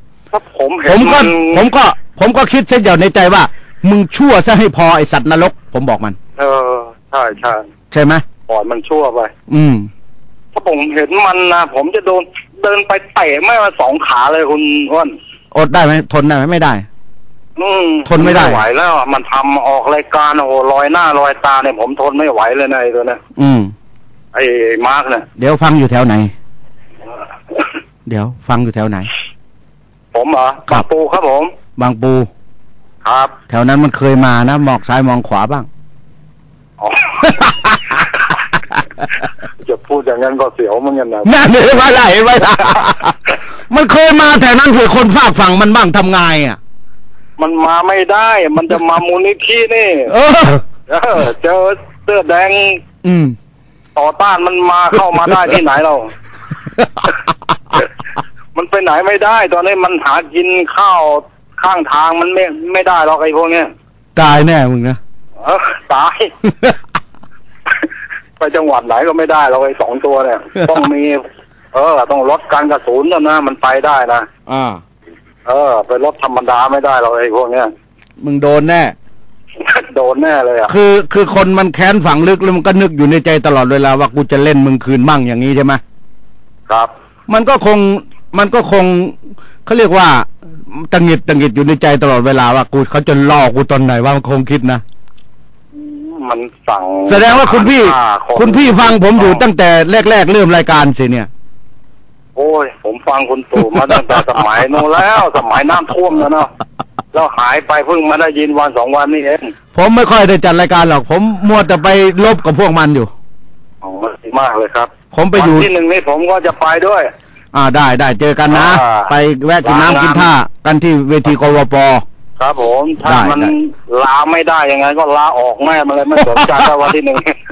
ผมก็คิดเช่นเดียวในใจว่ามึงชั่วซะให้พอไอสัตว์นรกผมบอกมันใช่ไหมปล่อยมันชั่วไปถ้าผมเห็นมันนะผมจะเดินไปเตะไม่มา2ขาเลยคุณอ้วนอดได้ไหมทนได้ไหมไม่ได้ทนไม่ได้ไหวแล้วมันทำออกรายการโอ้โหลอยหน้าลอยตาเนี่ยผมทนไม่ไหวเลยนะไอ้ตัวนี้ไอ้มาร์กเนี่ยเดี๋ยวฟังอยู่แถวไหนเดี๋ยวฟังอยู่แถวไหนผมเหรอบางปูครับผมบางปูครับแถวนั้นมันเคยมานะมองซ้ายมองขวาบ้างจะพูดอย่างนั้นก็เสียวเหมือนกันนะนั่นเลยมาไหนมามันเคยมาแถวนั้นเผื่อคนฝากฝั่งมันบ้างทำไงอ่ะมันมาไม่ได้มันจะมามูลนิธินี่เจอเสื้อแดงต่อต้านมันมาเข้ามาได้ที่ไหนเรามันไปไหนไม่ได้ตอนนี้มันหากินข้าวข้างทางมันไม่ได้หรอกไอ้พวกเนี้ยตายแน่มึงนะตายไปจังหวัดไหนก็ไม่ได้หรอกไอ้2 ตัวเนี่ยต้องมีต้องลดการกระสุนนะมันไปได้นะไปรถธรรมดาไม่ได้หรอกไอ้พวกเนี้ยมึงโดนแน่โดนแน่เลยอ่ะคือคนมันแค้นฝังลึกแล้วมันก็นึกอยู่ในใจตลอดเวลาว่ากูจะเล่นมึงคืนมั่งอย่างนี้ใช่ไหมครับมันก็คงเขาเรียกว่าตังหิดอยู่ในใจตลอดเวลาว่าเขาจะล่อกูตอนไหนว่ามันคงคิดนะมันสั่งแสดงว่าคุณพี่ฟังผมอยู่ตั้งแต่แรกเริ่มรายการสิเนี่ยโอ้ยผมฟังคุณตู่มาตั้งแต่สมัยนู้นแล้วสมัยน้ำท่วมแล้วเนาะแล้วหายไปเพิ่งมาได้ยินวัน2 วันนี่เองผมไม่ค่อยได้จัดรายการหรอกผมมัวแต่ไปลบกับพวกมันอยู่ดีมากเลยครับผมไปอยู่ที่1นี่ผมก็จะไปด้วยได้เจอกันนะไปแวะกินน้ำกินท่ากันที่เวทีกวป. ครับผมถ้ามันลาไม่ได้ยังไงก็ลาออกแม่มาเลยไม่สนใจวันที่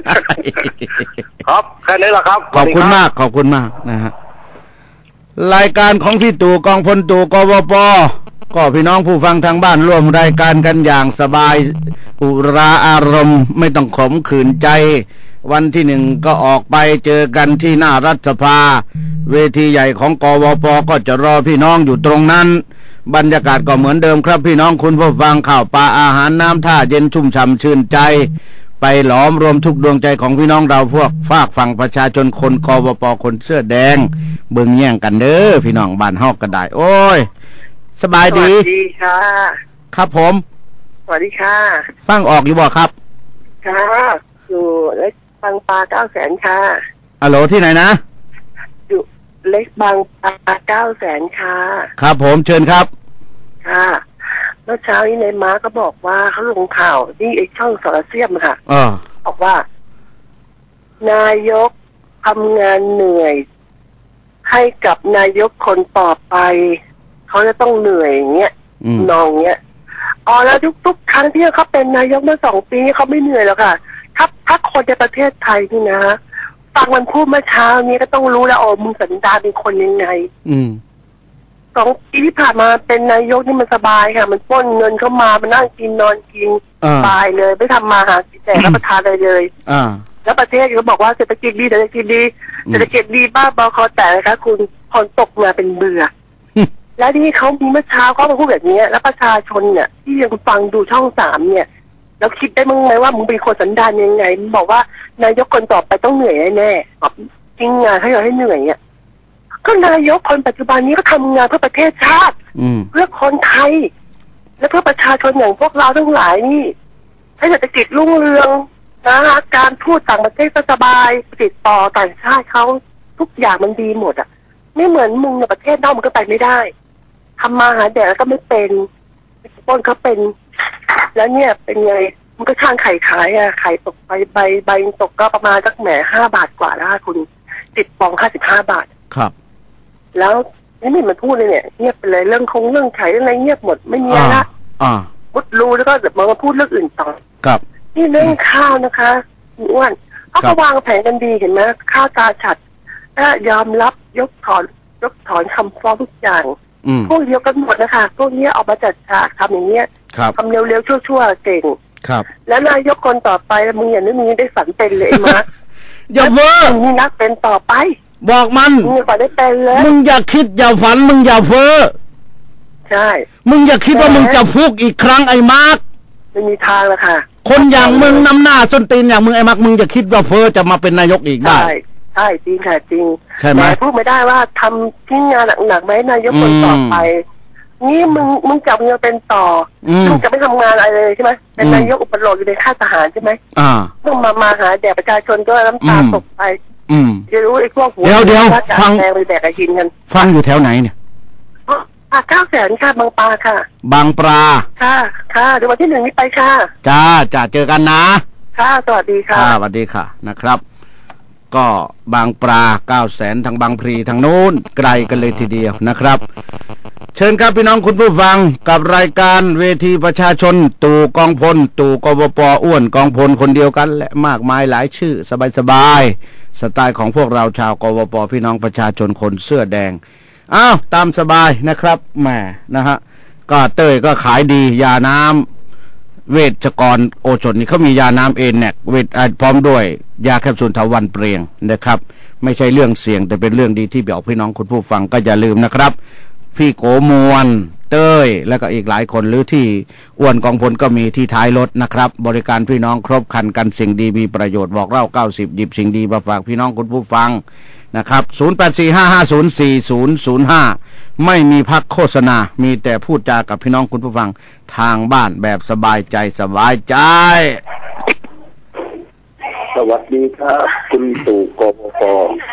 1ครับแค่นี้แหละครับขอบคุณมากนะฮะรายการของพี่ตู่กองพลตู่กวป.ก็พี่น้องผู้ฟังทางบ้านร่วมรายการกันอย่างสบายอุราอารมณ์ไม่ต้องขมขื่นใจวันที่1ก็ออกไปเจอกันที่หน้ารัฐสภาเวทีใหญ่ของกวป.ก็จะรอพี่น้องอยู่ตรงนั้นบรรยากาศก็เหมือนเดิมครับพี่น้องคุณผู้ฟังข่าวปลาอาหารน้ำท่าเย็นชุ่มฉ่ำชื่นใจไปหลอมรวมทุกดวงใจของพี่น้องเราพวกฝากฝั่งประชาชนคนกวป.คนเสื้อแดงเบิ่งแย่งกันเด้อพี่น้องบ้านฮอกก็ได้โอ้ยสบายดีสวัสดีค่ะครับผมสวัสดีค่ะฟังออกอยู่บ่ครับค่ะอยู่เล็กบางปลา900,000ค่ะฮัลโหลที่ไหนนะอยู่เล็กบางปลา900,000ค่ะครับผมเชิญครับค่ะเมื่อเช้านี้ในม้าก็บอกว่าเขาลงข่าวที่ไอ้ช่องสารเสียมค่ะบอกว่านายกทำงานเหนื่อยให้กับนายกคนต่อไปเขาจะต้องเหนื่อยอย่างเงี้ยนองเงี้ยแล้วทุกครั้งที่เขาเป็นนายกเมื่อ2 ปีเขาไม่เหนื่อยหรอกค่ะถ้าคนในประเทศไทยนี่นะฟังมันพูดเมื่อเช้านี้ก็ต้องรู้แล้วมึงสันดานเป็นคนยังไง2 ปีที่ผ่านมาเป็นนายกนี่มันสบายค่ะมันปล้นเงินเข้ามามันนั่งกินนอนกินตายเลยไม่ทำมาหาแต่รับประทานอะไรเลยแล้วประเทศเขาบอกว่าเศรษฐกิจดีเศรษฐกิจดีบ้าบอคอแตกนะคะคุณพอตกมาเป็นเบื่อแล้วที่เขามีเมื่อเช้าเขามาพูดแบบนี้แล้วประชาชนเนี่ยที่ยังฟังดูช่อง3เนี่ยแล้วคิดได้มั้งไหมว่ามึงเป็นคนสันดานยังไงมึงบอกว่านายกคนต่อไปต้องเหนื่อยแน่ๆจริงงานให้เราให้เหนื่อยเนี่ยก็นายกคนปัจจุบันนี้ก็ทำงานเพื่อประเทศชาติเพื่อคนไทยและเพื่อประชาชนอย่างพวกเราทั้งหลายนี่ให้เศรษฐกิจรุ่งเรืองนะการพูดต่างประเทศสบายติดต่อต่างชาติเขาทุกอย่างมันดีหมดอ่ะไม่เหมือนมึงในประเทศนอกมันก็ไปไม่ได้ทำมาหาแดกก็ไม่เป็นต้นเขาเป็นแล้วเนี่ยเป็นไงมันก็ช่างไข่ขายไข่ตกไปใบตกก็ประมาณสักแหม5 บาทกว่าแล้วคุณ10 ฟอง55 บาทครับแล้วนี่มันพูดเลยเนี่ยเงียบไปเลยเรื่องไข่อะไรเงียบหมดไม่มีละมุดรู้แล้วก็เดี๋ยวมาพูดเรื่องอื่นต่อครับนี่เรื่องข้าวนะคะอ้วนเขาก็วางแผนกันดีเห็นไหมข้าวตาฉัดถ้ายอมรับยกถอนคำฟ้องทุกอย่างพวกเดียวกันหมดนะคะพวกนี้ออกมาจัดฉากทำอย่างเงี้ยทำเร็วๆชั่วๆเก่งครับแล้วนายกคนต่อไปมึงอย่างนี้มึงได้ฝันเป็นเลยมาอย่าเพ้อมึงนักเป็นต่อไปบอกมันมึงฝันได้เป็นเลยมึงอย่าคิดอย่าฝันมึงอย่าเพ้อใช่มึงอย่าคิดว่ามึงจะฟุกอีกครั้งไอ้มาร์คไม่มีทางแล้วค่ะคนอย่างมึงนำหน้าจนตีนอย่างมึงไอ้มาร์คมึงอย่าคิดว่าเพ้อจะมาเป็นนายกอีกได้ใช่จริงค่ะจริงใช่ไหมพูดไม่ได้ว่าทำที่งานหนักๆไหมนายกคนต่อไปนี่มึงจับเงินเป็นต่อมึงจะไม่ทำงานอะไรเลยใช่ไหมเป็นนายกอุปโลกอยู่ในค่ายทหารใช่ไหมต้องมาหาแด่ประชาชนก็น้ำตาตกไปจะรู้ไอ้พวกหัวเดี๋ยวฟังไปแบกไอ้กินกันฟังอยู่แถวไหนเนี่ย 900,000ค่ะบางปลาค่ะบางปลาค่ะเดี๋ยววันที่1นี้ไปค่ะจ้าเจอกันนะค่ะสวัสดีค่ะสวัสดีค่ะนะครับก็บางปลา900,000ทางบางพลีทางโน้นไกลกันเลยทีเดียวนะครับเชิญครับพี่น้องคุณผู้ฟังกับรายการเวทีประชาชนตู่กองพลตู่กบป.อ้วนกองพลคนเดียวกันและมากมายหลายชื่อสบายสไตล์ของพวกเราชาวกบป.พี่น้องประชาชนคนเสื้อแดงอ้าวตามสบายนะครับแหมนะฮะก็เต้ยก็ขายดียาน้ำเวชกรโอชนนี่เขามียาน้ำเอแนกเวชพร้อมด้วยยาแคปซูลเถาวัลย์เปรียงนะครับไม่ใช่เรื่องเสี่ยงแต่เป็นเรื่องดีที่บอกพี่น้องคุณผู้ฟังก็อย่าลืมนะครับพี่โกมวลเต้ยแล้วก็อีกหลายคนหรือที่อ้วนกองพลก็มีที่ท้ายรถนะครับบริการพี่น้องครบครันกันสิ่งดีมีประโยชน์บอกเล่า90หยิบสิ่งดีมาฝากพี่น้องคุณผู้ฟังนะครับ0845504005ไม่มีพักโฆษณามีแต่พูดจากับพี่น้องคุณผู้ฟังทางบ้านแบบสบายใจสวัสดีครับคุณตู่กบป.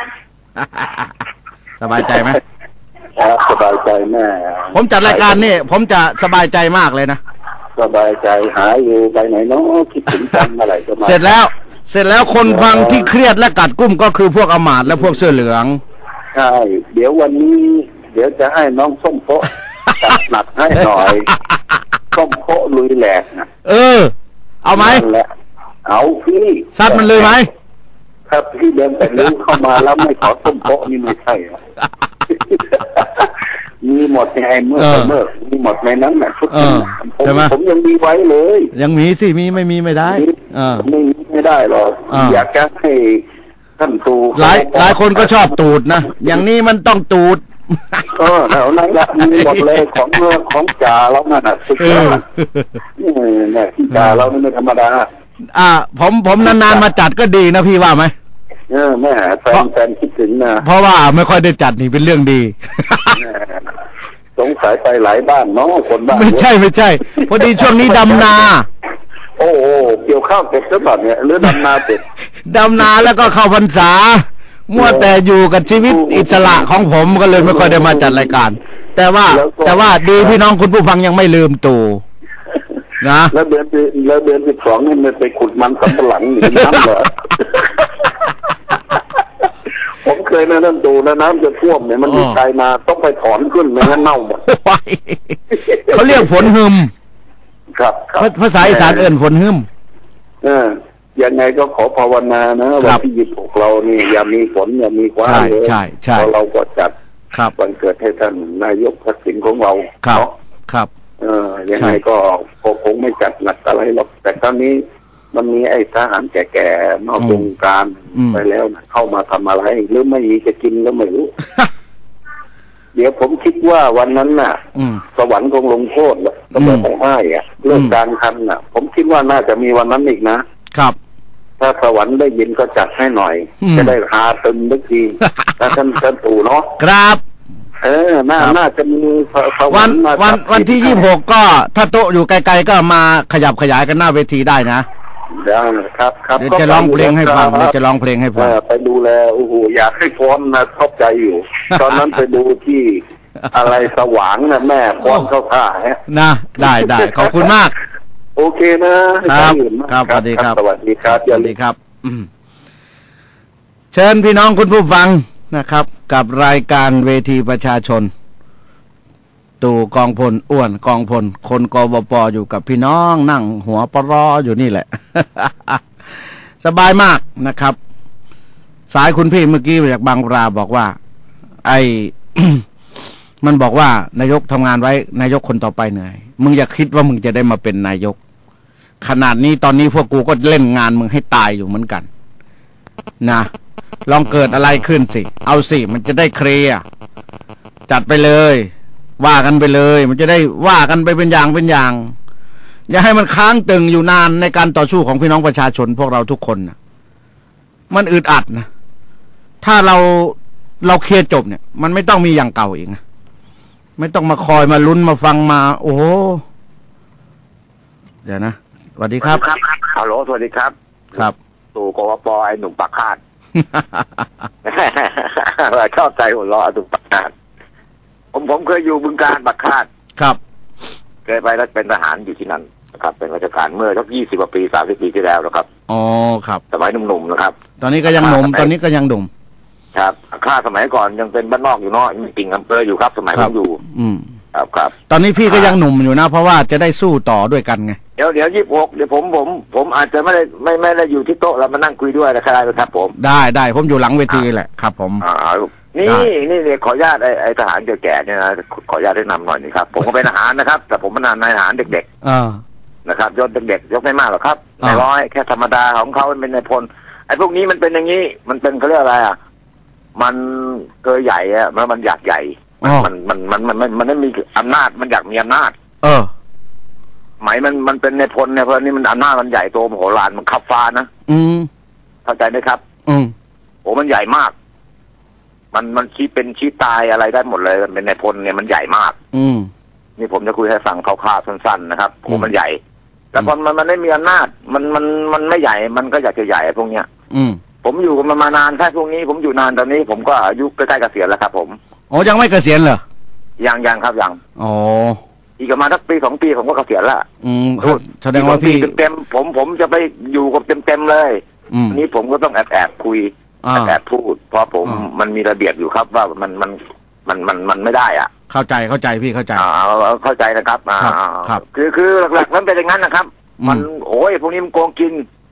สบายใจไหมสบายใจแม่ผมจัดรายการนี่ผมจะสบายใจมากเลยนะสบายใจหาอยู่ไปไหนเนาะคิดถึงกันเมื่อไหร่จะมาเสร็จแล้วคนฟังที่เครียดและกัดกุ้มก็คือพวกอมาตย์และพวกเสื้อเหลืองใช่เดี๋ยววันนี้เดี๋ยวจะให้น้องส้มโพจัดหนักให้หน่อยส้มโพลุยแหลกนะเอาไหมเอาพี่ซัดมันเลยไหมครับพี่เดินแต่ลืมเข้ามาแล้วไม่ขอส้มโพนี่ไม่ใช่มีหมดไงเมื่อมีหมดในนั้นแหละชุดผมยังมีไว้เลยยังมีสิมีไม่มีไม่ได้ไม่ได้หรอกอยากจะให้ท่านตูหลายคนก็ชอบตูดนะอย่างนี้มันต้องตูดแล้วนั่นแหละมีหมดเลยของจ่าเรานั่นน่ะสุดยอดเนี่ยจ่าเราไม่ธรรมดาผมนานๆมาจัดก็ดีนะพี่ว่าไหมแม่แฟนคิดถึงนะเพราะว่าไม่ค่อยได้จัดนี่เป็นเรื่องดีสงสัยไปหลายบ้านเนาะคนบ้านไม่ใช่พอดีช่วงนี้ดำนาโอ้เกี่ยวข้าวเสร็จแล้วแบบเนี้ยหรือดำนาเสร็จดำนาแล้วก็เข้าพรรษามัวแต่อยู่กับชีวิตอิสระของผมก็เลยไม่ค่อยได้มาจัดรายการแต่ว่าดีพี่น้องคุณผู้ฟังยังไม่ลืมตู่นะแล้วเดือน12นี่มันไปขุดมันสำปะหลังหนีน้ำเหรอผมเคยนะนั่นดูนะน้ำจะท่วมเนี่ยมันมีใครมาต้องไปถอนขึ้นไม่งั้นเน่าหมดเขาเรียกฝนหึมครับภาษาอีสานเอิ่นฝนหึมยังไงก็ขอภาวนานะวันที่26เรานี่อย่ามีฝนอย่ามีฟ้าเลยใช่เราก็จัดวันเกิดให้ท่านนายกทักษิณของเราครับยังไงก็คงไม่จัดหนักอะไรหรอกแต่ครั้งนี้มันมีไอ้ทหารแก่ๆนอกวงการไปแล้วนะเข้ามาทำอะไรหรือไม่มีจะกินก็ไม่รู้ เดี๋ยวผมคิดว่าวันนั้นน่ะสวรรค์คงลงโทษก็แบบของให้เรื่องการทำน่ะผมคิดว่าน่าจะมีวันนั้นอีกนะครับถ้าสวรรค์ได้ยินก็จัดให้หน่อยจะได้หาตึมทุกทีถ้าท่านตู่เนาะครับน่าจะมีวันที่26ก็ถ้าโต๊ะอยู่ไกลๆก็มาขยับขยายกันหน้าเวทีได้นะครับเดี๋ยวจะร้องเพลงให้ฟังไปดูแลโอ้โหอยากให้ฟ้อนนะชอบใจอยู่ตอนนั้นไปดูที่อะไรสว่างนะแม่ฟ้อนเข้าท่านะได้ขอบคุณมากโอเคนะครับสวัสดีครับสวัสดีครับสวัสดีครับเชิญพี่น้องคุณผู้ฟังนะครับกับรายการเวทีประชาชนตู่กองพลอ้วนกองพลคนกบป.อยู่กับพี่น้องนั่งหัวปรออยู่นี่แหละ สบายมากนะครับสายคุณพี่เมื่อกี้จากบางปลาบอกว่าไอ้ มันบอกว่านายกทำงานไว้นายกคนต่อไปเหนื่อยมึงอย่าคิดว่ามึงจะได้มาเป็นนายกขนาดนี้ตอนนี้พวกกูก็เล่นงานมึงให้ตายอยู่เหมือนกันนะลองเกิดอะไรขึ้นสิเอาสิมันจะได้เคลียร์จัดไปเลยว่ากันไปเลยมันจะได้ว่ากันไปเป็นอย่างอย่าให้มันค้างตึงอยู่นานในการต่อสู้ของพี่น้องประชาชนพวกเราทุกคนนะมันอึดอัดนะถ้าเราเคลียร์จบเนี่ยมันไม่ต้องมีอย่างเก่าอีกนะไม่ต้องมาคอยมาลุ้นมาฟังมาโอ้โหเดี๋ยวนะสวัสดีครับฮัลโหลสวัสดีครับครับตู่กบป.ไอ้หนุ่มปากคาดชอบใจหัวเราะตุกปากผมเคยอยู่บึงกาฬปักคาดครับเคยไปแล้วเป็นทหารอยู่ที่นั่นนะครับเป็นราชการเมื่อสัก20 กว่าปี30 ปีที่แล้วนะครับอ๋อครับสมัยหนุ่มๆนะครับตอนนี้ก็ยังหนุ่มตอนนี้ก็ยังหนุ่มครับข้าสมัยก่อนยังเป็นบ้านนอกอยู่เนาะยังปิ่งอำเภออยู่ครับสมัยผมอยู่ครับตอนนี้พี่ก็ยังหนุ่มอยู่นะเพราะว่าจะได้สู้ต่อด้วยกันไงเดี๋ยว26เดี๋ยวผมอาจจะไม่ได้อยู่ที่โต๊ะเรามานั่งคุยด้วยนะครับผมได้ผมอยู่หลังเวทีแหละครับผมนี่ขออนุญาตไอ้ทหารแก่ๆเนี่ยนะขออนุญาตแนะนำหน่อยนี่ครับผมก็เป็นทหารนะครับแต่ผมเป็นนายทหารเด็กๆนะครับยศเด็กๆยกไม่มากหรอกครับในร้อยแค่ธรรมดาของเขาเป็นนายพลไอ้พวกนี้มันเป็นอย่างนี้มันเป็นเขาเรียกอะไรอ่ะมันเกยใหญ่อะมันอยากใหญ่มันไม่มีอำนาจมันอยากมีอำนาจหมายมันเป็นในพลเนี่ยเพราะนี่มันอำนาจมันใหญ่โตมโหฬารมันขับฟ้านะเข้าใจไหมครับโอ้มันใหญ่มากมันชี้เป็นชี้ตายอะไรได้หมดเลยมันเป็นในพลเนี่ยมันใหญ่มากนี่ผมจะคุยให้ฟังคร่าวๆสั้นๆนะครับโอ้มันใหญ่แต่พอมันไม่มีอำนาจมันไม่ใหญ่มันก็อยากจะใหญ่พวกเนี้ยผมอยู่กันมานานแค่พวกนี้ผมอยู่นานตอนนี้ผมก็อายุใกล้ๆเกษียณแล้วครับผมอ๋อยังไม่เกษียณเหรอยังครับยังอ๋ออีกประมาณสักปี2 ปีผมก็เกษียณละแสดงว่าพี่เต็มผมจะไปอยู่กับเต็มเลยนี้ผมก็ต้องแอบคุยแอบพูดเพราะผมมันมีระเบียบอยู่ครับว่ามันไม่ได้อ่ะเข้าใจพี่เข้าใจเข้าใจนะครับครับคือหลักๆมันเป็นอย่างนั้นนะครับมันโอ้ยพวกนี้มันโกงกิน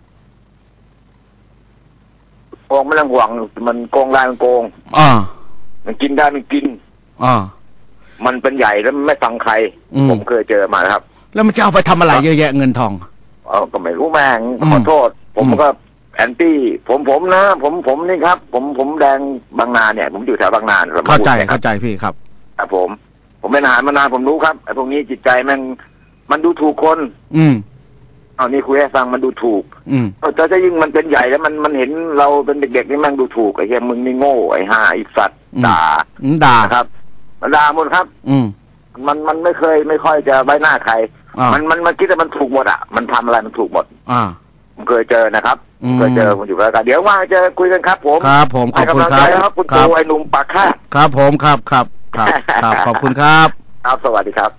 โกงไม่ต้องห่วงมันโกงได้มันโกงมันกินได้มันกินมันเป็นใหญ่แล้วไม่ฟังใครผมเคยเจอมาครับแล้วมันจะเอาไปทำอะไรเยอะแยะเงินทองก็ไม่รู้แม่งขอโทษผมก็แอนตี้ผมนะผมนี่ครับผมแดงบางนาเนี่ยผมอยู่แถวบางนาเข้าใจพี่ครับผมเป็นทหารมานานผมรู้ครับไอ้พวกนี้จิตใจมันดูถูกคนเอานี่คุยให้ฟังมันดูถูกจะยิ่งมันเป็นใหญ่แล้วมันเห็นเราเป็นเด็กๆนี่มันดูถูกไอ้เหี้ยมึงนี่โง่ไอ้ห่าไอ้สัตว์ด่าครับมันด่าหมดครับมันไม่ค่อยจะใบหน้าใครมันคิดว่ามันถูกหมดอ่ะมันทำอะไรมันถูกหมดผมเคยเจอนะครับเคยเจอผมอยู่แล้วกันเดี๋ยวว่าจะคุยกันครับผมครับผมขอบคุณครับคุณตูไอ้หนุ่มปากคาดครับผมครับขอบคุณครับครับสวัสดีครับ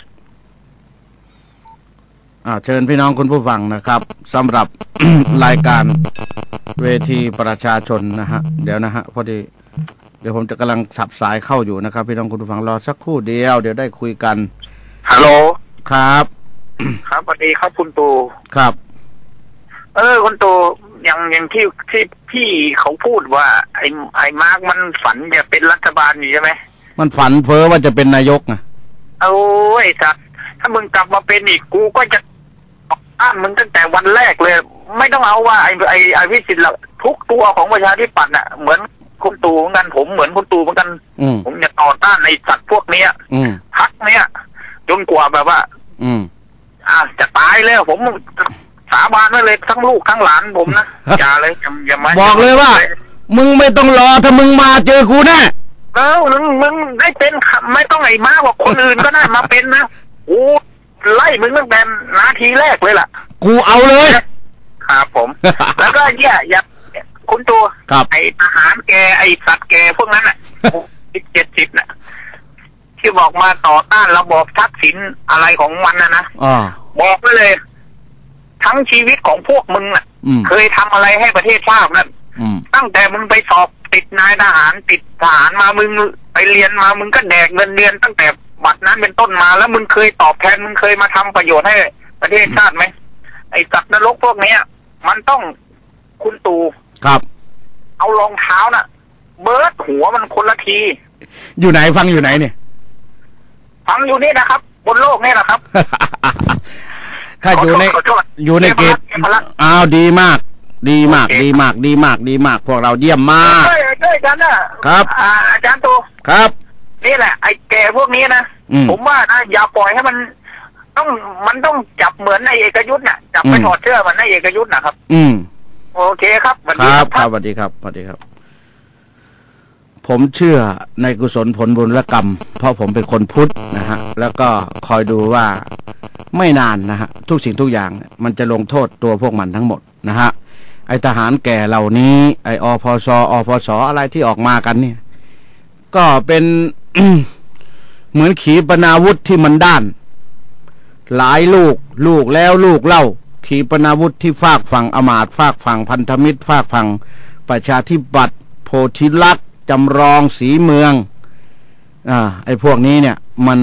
เชิญพี่น้องคุณผู้ฟังนะครับสำหรับ รายการเวทีประชาชนนะฮะเดี๋ยวนะฮะพอดีเดี๋ยวผมจะกำลังสับสายเข้าอยู่นะครับพี่น้องคุณผู้ฟังรอสักครู่เดียวเดี๋ยวได้คุยกันฮัลโหลครับครับสวัสดีครับคุณตูครับคุณตูอย่างที่พี่เขาพูดว่าไอ้มาร์กมันฝันจะเป็นรัฐบาลอยู่ใช่ไหมมันฝันเพ้อว่าจะเป็นนายกนะโอ้ยสัตว์ถ้ามึงกลับมาเป็นอีกกูก็จะอ้านมึงตั้งแต่วันแรกเลยไม่ต้องเอาว่าไอ้วิสิทธิ์ละทุกตัวของประชาธิปัตย์น่ะเหมือนคุณตู่เหมือนกันผมเหมือนคุณตู่เหมือนกันผมจะต่อต้านในสัตว์พวกเนี้ยพรรคเนี้ยจนกว่าแบบว่าจะตายแล้วผมสาบานไว้เลยทั้งลูกทั้งหลานผมนะอย่าเลยอย่ามาบอกเลยว่ามึงไม่ต้องรอถ้ามึงมาเจอกูแน่มึงได้เป็นไม่ต้องไอ้มาว่าคนอื่นก็ได้มาเป็นนะกูไล่มึงตั้งแต่นาทีแรกเลยล่ะกูเอาเลยครับผมแล้วก็อย่าคุณตัวไอ้อาหารแกไอ้สัตว์แกพวกนั้นอ่ะ70น่ะที่บอกมาต่อต้านระบอบทักษิณอะไรของมันนะบอกไว้เลยทั้งชีวิตของพวกมึงอ่ะเคยทำอะไรให้ประเทศชาตินั่นตั้งแต่มึงไปสอบติดนายทหารติดทหารมามึงไปเรียนมามึงก็แดกเงินเดือนตั้งแต่บัดนั้นเป็นต้นมาแล้วมึงเคยตอบแทนมึงเคยมาทำประโยชน์ให้ประเทศชาติไหมไอ้สัตว์นรกพวกนี้มันต้องคุณตู่ครับเอารองเท้าน่ะเบิร์ดหัวมันคนละทีอยู่ไหนฟังอยู่ไหนเนี่ยฟังอยู่นี่นะครับบนโลกนี่แหละครับถ้าอยู่ในเกตดีมากพวกเราเยี่ยมมากด้วยกันนะครับอาจารย์ตู่ครับนี่แหละไอ้แกพวกนี้นะผมว่านะอย่าปล่อยให้มันต้องจับเหมือนในเอกยุทธ์น่ะจับไปถอดเสื้อมันในเอกยุทธ์นะครับโอเคครับสวัสดีครับสวัสดีครับผมเชื่อในกุศลผลบุญและกรรมเพราะผมเป็นคนพุทธนะฮะแล้วก็คอยดูว่าไม่นานนะฮะทุกสิ่งทุกอย่างมันจะลงโทษตัวพวกมันทั้งหมดนะฮะไอทหารแก่เหล่านี้ ไออพชอพสอะไรที่ออกมากันเนี่ยก็เป็น เหมือนขีปนาวุธที่มันด้านหลายลูกแล้วลูกเล่าขีปนาวุธที่ฝากฝั่งอมาตย์ฝากฝั่งพันธมิตรฝากฝั่งประชาธิปัตย์โพธิลักษณ์จำลองสีเมืองไอ้พวกนี้เนี่ยมัน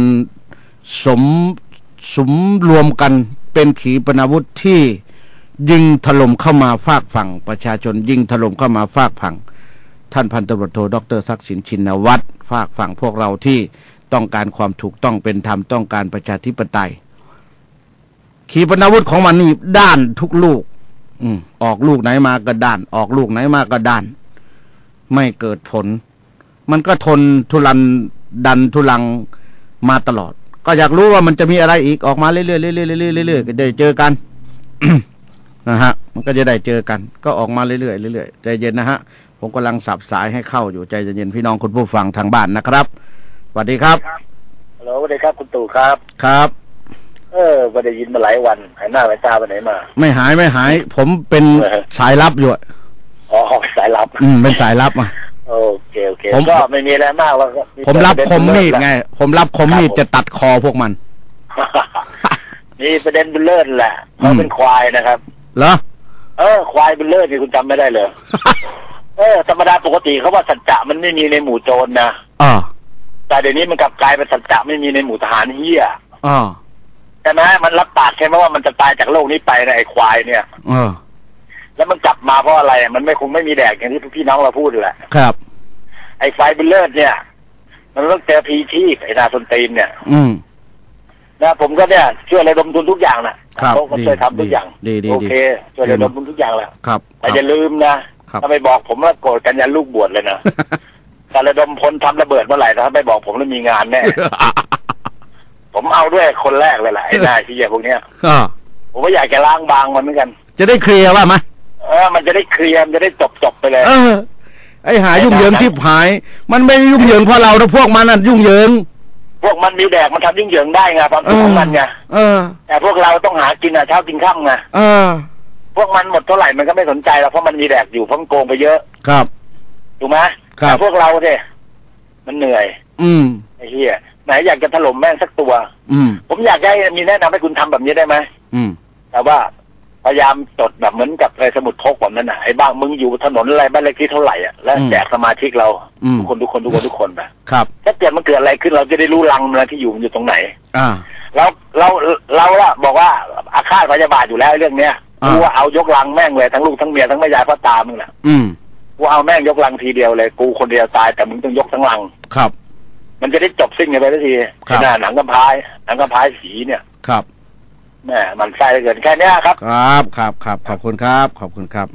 สมรวมกันเป็นขีปนาวุธที่ยิงถล่มเข้ามาฝากฝั่งประชาชนยิงถล่มเข้ามาฝากฝั่งท่านพันตำรวจโทดร.ทักษิณชินวัตรฝากฝั่งพวกเราที่ต้องการความถูกต้องเป็นธรรมต้องการประชาธิปไตยขีปนาวุธของมันนี่ด้านทุกลูกออกลูกไหนมาก็ด้านออกลูกไหนมาก็ด้านไม่เกิดผลมันก็ทนทุรันดันทุลังมาตลอดก็อยากรู้ว่ามันจะมีอะไรอีกออกมาเรื่อยๆเรื่อยๆเรื่อยๆก็ได้เจอกัน นะฮะมันก็จะได้เจอกันก็ออกมาเรื่อยๆเรื่อยๆใจเย็นนะฮะผมกำลังสับสายให้เข้าอยู่ใจเย็นพี่น้องคุณผู้ฟังทางบ้านนะครับสวัสดีครับฮัลโหลสวัสดีครับคุณตู่ครับครับไม่ได้ยินมาหลายวันหายหน้าหายตาไปไหนมาไม่หายผมเป็นสายลับอยู่อ๋อสายลับเป็นสายลับมาโอเคผมก็ไม่มีอะไรมากแล้วผมรับคมมีดไงผมรับคมมีดจะตัดคอพวกมันนี่ประเด็นบุลเลอร์แหละเขาเป็นควายนะครับเหรอควายบุลเลอร์นี่คุณจำไม่ได้เลยธรรมดาปกติเขาว่าสัจจะมันไม่มีในหมู่โจรนะแต่เดี๋ยวนี้มันกลับกลายเป็นสัจจะไม่มีในหมู่ทหารเหี้ยใช่ไหมมันรับปากใช่ไหมว่ามันจะตายจากโลกนี้ไปนะไอ้ควายเนี่ยแล้วมันกลับมาเพราะอะไรมันคงไม่มีแดกอย่างที่พี่น้องเราพูดแหละครับไอ้ไฟบุลเลอร์เนี่ยมันต้องเจอพีชีพไอ้นาซนตีนเนี่ยนะผมก็เนี่ยช่วยระดมทุนทุกอย่างนะเขาก็ช่วยทำทุกอย่างโอเคช่วยระดมทุนทุกอย่างแหละแต่อย่าลืมนะถ้าไปบอกผมว่าโกรธกันยันลูกบวชเลยนะแต่ระดมพลทำระเบิดเมื่อไหร่ถ้าไม่บอกผมแล้วมีงานแน่ผมเอาด้วยคนแรกเลยแหละไอ้นายที่อย่างพวกเนี้ยผมก็อยากจะล้างบางมันเหมือนกันจะได้เคลียร์ว่ามั้ยมันจะได้เคลียร์จะได้จบไปเลยไอ้หายุ่งเหยิงที่หายมันไม่ยุ่งเหยิงเพราะเราแต่พวกมันน่ะยุ่งเหยิงพวกมันมีแดกมันทำยุ่งเหยิงได้ไงความสุขของมันไงแต่พวกเราต้องหากินเช้ากินค่ำไงพวกมันหมดเท่าไหร่มันก็ไม่สนใจแล้วเพราะมันมีแดกอยู่เพราะมันโกงไปเยอะครับถูกไหมแต่พวกเราเนี่ยมันเหนื่อยไอ้เหี้ยไหนอยากจะถล่มแม่งสักตัวผมอยากให้มีแนะนำให้คุณทำแบบนี้ได้ไหมแต่ว่าพยายามจดแบบเหมือนกับในสมุดพกแบบนั้นน่ะไอ้บ้างมึงอยู่ถนนอะไรบ้านเลขที่เท่าไหร่อ่ะแล้วแจกสมาชิกเราทุกคนไปครับถ้าเกิดมันเกิดอะไรขึ้นเราจะได้รู้รังมันที่อยู่ตรงไหนเราละบอกว่าอาฆาตพยาบาทอยู่แล้วเรื่องเนี้ยกูว่าเอายกลังแม่งเลยทั้งลูกทั้งเมียทั้งแม่ยายพ่อตามึงน่ะกูเอาแม่งยกลังทีเดียวเลยกูคนเดียวตายแต่มึงต้องยกทั้งลังครับมันจะได้จบสิ้นกันไปทันทีหนังกำพายสีเนี่ยครับแม่มันใส่เกินแค่นี้ครับครับขอบคุณครับ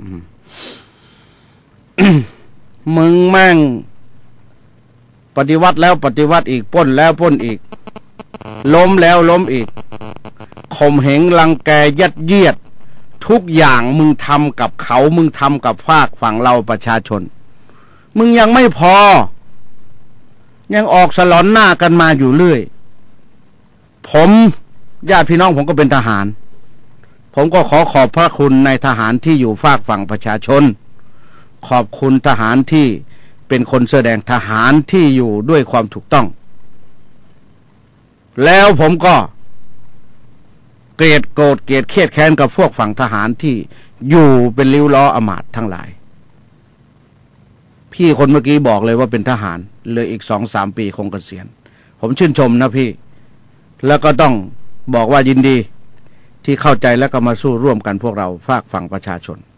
มึงแม่งปฏิวัติแล้วปฏิวัติอีกปล้นแล้วปล้นอีกล้มแล้วล้มอีกข่มเหงรังแกยัดเยียดทุกอย่างมึงทำกับเขามึงทำกับฝากฝั่งเราประชาชนมึงยังไม่พอยังออกสลอนหน้ากันมาอยู่เรื่อยผมญาติพี่น้องผมก็เป็นทหารผมก็ขอบพระคุณในทหารที่อยู่ฝากฝั่งประชาชนขอบคุณทหารที่เป็นคนแสดงทหารที่อยู่ด้วยความถูกต้องแล้วผมก็เกลียดโกรธเกลียดเครียดแค้นกับพวกฝั่งทหารที่อยู่เป็นริ้วล้ออมาตย์ทั้งหลายพี่คนเมื่อกี้บอกเลยว่าเป็นทหารเลยอีก 2-3 ปีคงเกษียณผมชื่นชมนะพี่แล้วก็ต้องบอกว่ายินดีที่เข้าใจแล้วก็มาสู้ร่วมกันพวกเราฝากฝั่งประชาชน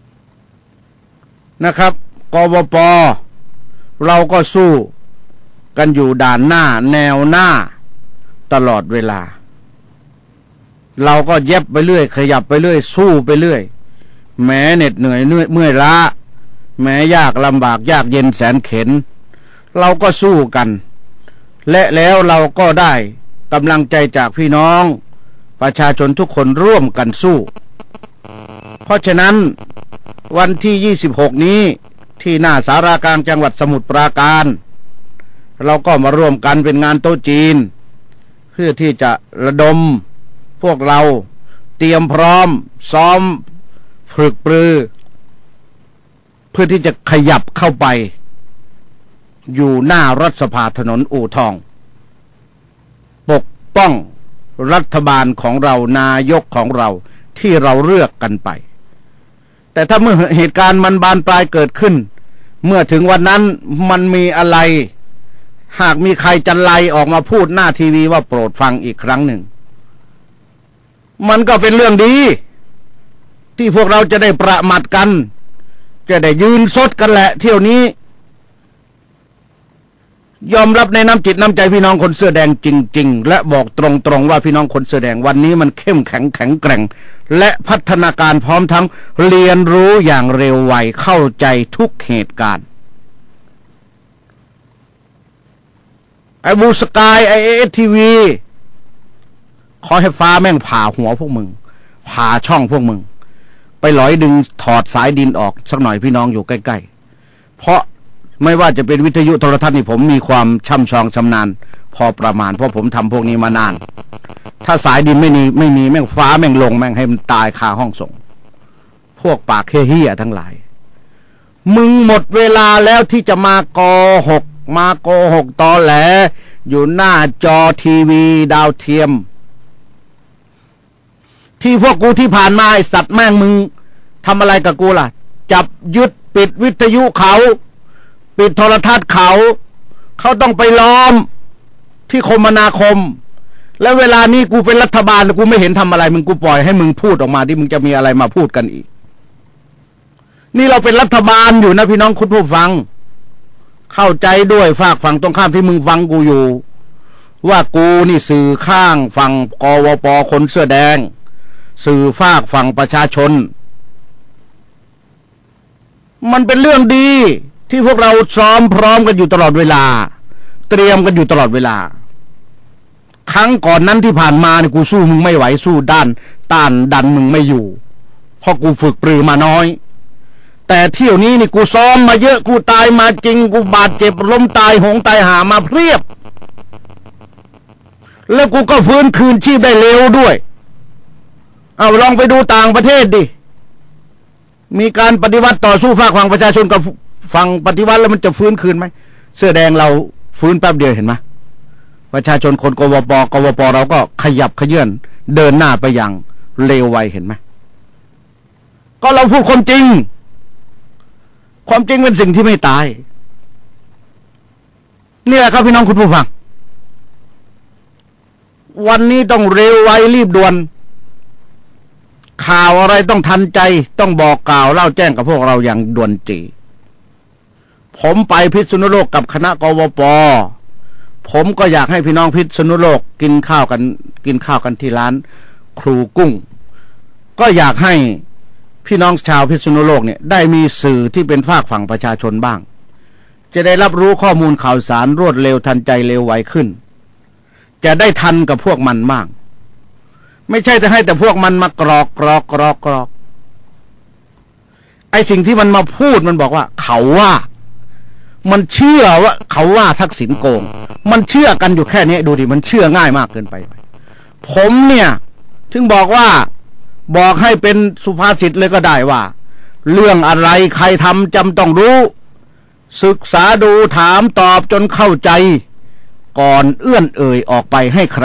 นะครับกวป.เราก็สู้กันอยู่ด่านหน้าแนวหน้าตลอดเวลาเราก็เย็บไปเรื่อยขยับไปเรื่อยสู้ไปเรื่อยแม้เหน็ดเหนื่อยเมื่อยล้าแม้ยากลำบากยากเย็นแสนเข็ญเราก็สู้กันและแล้วเราก็ได้กำลังใจจากพี่น้องประชาชนทุกคนร่วมกันสู้เพราะฉะนั้นวันที่26นี้ที่หน้าศาลากลางจังหวัดสมุทรปราการเราก็มาร่วมกันเป็นงานโต๊ะจีนเพื่อที่จะระดมพวกเราเตรียมพร้อมซ้อมฝึกปรือเพื่อที่จะขยับเข้าไปอยู่หน้ารัฐสภาถนนอู่ทองปกป้องรัฐบาลของเรานายกของเราที่เราเลือกกันไปแต่ถ้าเมื่อเหตุการณ์มันบานปลายเกิดขึ้นเมื่อถึงวันนั้นมันมีอะไรหากมีใครจะไล่ออกมาพูดหน้าทีวีว่าโปรดฟังอีกครั้งหนึ่งมันก็เป็นเรื่องดีที่พวกเราจะได้ประมาทกันจะได้ยืนซดกันแหละเที่ยวนี้ยอมรับในน้ำจิตน้ำใจพี่น้องคนเสื้อแดงจริงๆและบอกตรงๆว่าพี่น้องคนเสื้อแดงวันนี้มันเข้มแข็งแข็งแกร่งและพัฒนาการพร้อมทั้งเรียนรู้อย่างเร็วไวเข้าใจทุกเหตุการณ์ไอ้บูสกายไอ้ASTVขอให้ฟ้าแม่งผ่าหัวพวกมึงผ่าช่องพวกมึงไปหลอยดึงถอดสายดินออกสักหน่อยพี่น้องอยู่ใกล้ๆเพราะไม่ว่าจะเป็นวิทยุโทรทัศน์นี่ผมมีความช่ำชองชำนาญพอประมาณเพราะผมทำพวกนี้มานานถ้าสายดินไม่มีแม่งฟ้าแม่งลงแม่งให้มันตายคาห้องส่งพวกปากเหี้ยทั้งหลายมึงหมดเวลาแล้วที่จะมาโกหกตอแหลอยู่หน้าจอทีวีดาวเทียมที่พวกกูที่ผ่านมาไอ้สัตว์แม่งมึงทำอะไรกับกูล่ะจับยึดปิดวิทยุเขาปิดโทรทัศน์เขาต้องไปล้อมที่คมนาคมแล้วเวลานี้กูเป็นรัฐบาลกูไม่เห็นทำอะไรมึงกูปล่อยให้มึงพูดออกมาที่มึงจะมีอะไรมาพูดกันอีกนี่เราเป็นรัฐบาลอยู่นะพี่น้องคุณผู้ฟังเข้าใจด้วยฝากฝั่งตรงข้ามที่มึงฟังกูอยู่ว่ากูนี่สื่อข้างฝั่งกวป.คนเสื้อแดงสื่อฝากฝั่งประชาชนมันเป็นเรื่องดีที่พวกเราซ้อมพร้อมกันอยู่ตลอดเวลาเตรียมกันอยู่ตลอดเวลาครั้งก่อนนั้นที่ผ่านมาเนี่ยกูสู้มึงไม่ไหวสู้ต้านดันมึงไม่อยู่เพราะกูฝึกปรือมาน้อยแต่เที่ยวนี้นี่กูซ้อมมาเยอะกูตายมาจริงกูบาดเจ็บล้มตายหงตายหามาเพียบแล้วกูก็ฟื้นคืนชีพได้เร็วด้วยเอาลองไปดูต่างประเทศดิมีการปฏิวัติต่อสู้ฝากฝั่งประชาชนกับฝั่งปฏิวัติแล้วมันจะฟื้นคืนไหมเสื้อแดงเราฟื้นแป๊บเดียวเห็นไหมประชาชนคนกวปเราก็ขยับขยื่นเดินหน้าไปอย่างเร็วไวเห็นไหมก็เราพูดความจริงเป็นสิ่งที่ไม่ตายนี่แหละครับพี่น้องคุณผู้ฟังวันนี้ต้องเร็วไวรีบด่วนข่าวอะไรต้องทันใจต้องบอกกล่าวเล่าแจ้งกับพวกเราอย่างด่วนจีผมไปพิษณุโลกกับคณะกวป.ผมก็อยากให้พี่น้องพิษณุโลกกินข้าวกันที่ร้านครูกุ้งก็อยากให้พี่น้องชาวพิษณุโลกเนี่ยได้มีสื่อที่เป็นฝากฝั่งประชาชนบ้างจะได้รับรู้ข้อมูลข่าวสารรวดเร็วทันใจเร็วไวขึ้นจะได้ทันกับพวกมันบ้างไม่ใช่จะให้แต่พวกมันมากรอกไอ้สิ่งที่มันมาพูดมันบอกว่าเขาว่ามันเชื่อว่าเขาว่าทักษิณโกงมันเชื่อกันอยู่แค่นี้ดูดิมันเชื่อง่ายมากเกินไปผมเนี่ยถึงบอกให้เป็นสุภาษิตเลยก็ได้ว่าเรื่องอะไรใครทำจำต้องรู้ศึกษาดูถามตอบจนเข้าใจก่อนเอื้อนเอ่ยออกไปให้ใคร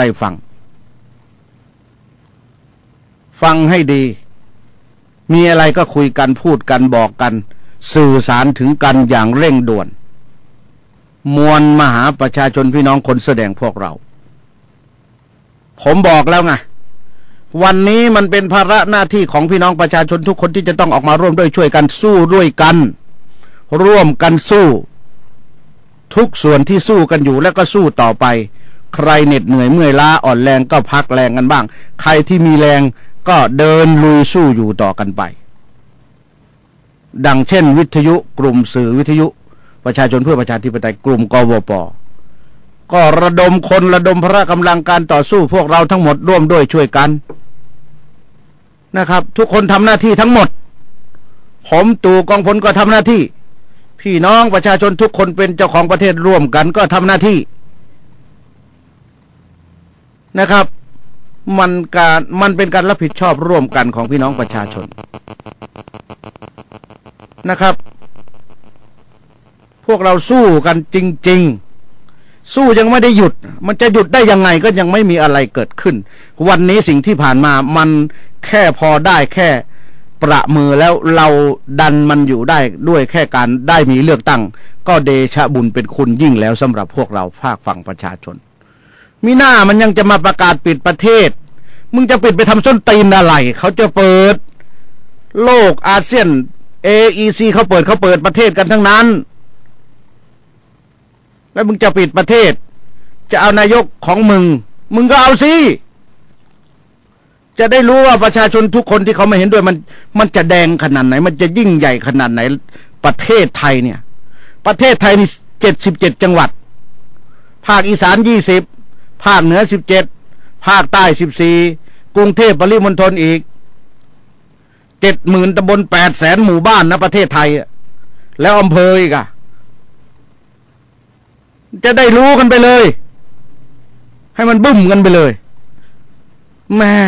ฟังให้ดีมีอะไรก็คุยกันพูดกันบอกกันสื่อสารถึงกันอย่างเร่งด่วนมวลมหาประชาชนพี่น้องคนแสดงพวกเราผมบอกแล้วไงวันนี้มันเป็นภาระหน้าที่ของพี่น้องประชาชนทุกคนที่จะต้องออกมาร่วมด้วยช่วยกันสู้ด้วยกันร่วมกันสู้ทุกส่วนที่สู้กันอยู่แล้วก็สู้ต่อไปใครเหน็ดเหนื่อยเมื่อยล้าอ่อนแรงก็พักแรงกันบ้างใครที่มีแรงก็เดินลุยสู้อยู่ต่อกันไปดังเช่นวิทยุกลุ่มสื่อวิทยุประชาชนเพื่อประชาธิปไตยกลุ่มกวป.ก็ระดมคนระดมพละกำลังการต่อสู้พวกเราทั้งหมดร่วมด้วยช่วยกันนะครับทุกคนทำหน้าที่ทั้งหมดผมตู่กองพลก็ทำหน้าที่พี่น้องประชาชนทุกคนเป็นเจ้าของประเทศร่วมกันก็ทำหน้าที่นะครับมันเป็นการรับผิดชอบร่วมกันของพี่น้องประชาชนนะครับพวกเราสู้กันจริงๆสู้ยังไม่ได้หยุดมันจะหยุดได้ยังไงก็ยังไม่มีอะไรเกิดขึ้นวันนี้สิ่งที่ผ่านมามันแค่พอได้แค่ประมือแล้วเราดันมันอยู่ได้ด้วยแค่การได้มีเลือกตั้งก็เดชะบุญเป็นคุณยิ่งแล้วสำหรับพวกเราภาคฝั่งประชาชนมีหน้ามันยังจะมาประกาศปิดประเทศมึงจะปิดไปทำส้นตีนอะไรเขาจะเปิดโลกอาเซียน AEC เขาเปิดประเทศกันทั้งนั้นแล้วมึงจะปิดประเทศจะเอานายกของมึงก็เอาสิจะได้รู้ว่าประชาชนทุกคนที่เขาไม่เห็นด้วยมันจะแดงขนาดไหนมันจะยิ่งใหญ่ขนาดไหนประเทศไทยเนี่ยประเทศไทยนี่77จังหวัดภาคอีสาน20ภาคเหนือ17ภาคใต้14กรุงเทพปริมณฑลอีก70,000ตำบล800,000หมู่บ้านนะประเทศไทยแล้วอำเภออีกอะจะได้รู้กันไปเลยให้มันบึ้มกันไปเลยแม่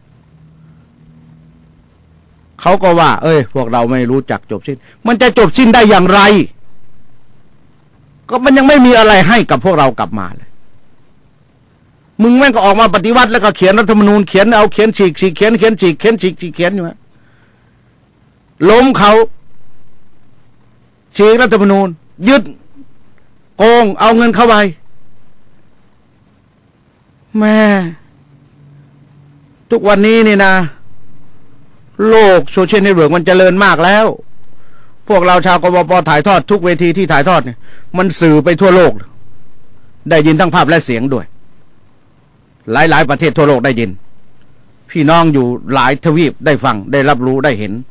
เขาก็ว่าพวกเราไม่รู้จักจบสิ้นมันจะจบสิ้นได้อย่างไรก็มันยังไม่มีอะไรให้กับพวกเรากลับมาเลยมึงแม่งก็ออกมาปฏิวัติแล้วก็เขียนรัฐธรรมนูญเขียนฉีกเขียนฉีกอยู่ฮะล้มเขาฉีกรัฐธรรมนูญยึดโกงเอาเงินเข้าไปแม่ทุกวันนี้นี่นะโลกโซเชียลเน็ตเวิร์กมันเจริญมากแล้วพวกเราชาวกบป.ถ่ายทอดทุกเวทีที่ถ่ายทอดเนี่ยมันสื่อไปทั่วโลกได้ยินทั้งภาพและเสียงด้วยหลายประเทศทั่วโลกได้ยินพี่น้องอยู่หลายทวีปได้ฟังได้รับรู้ได้เห็น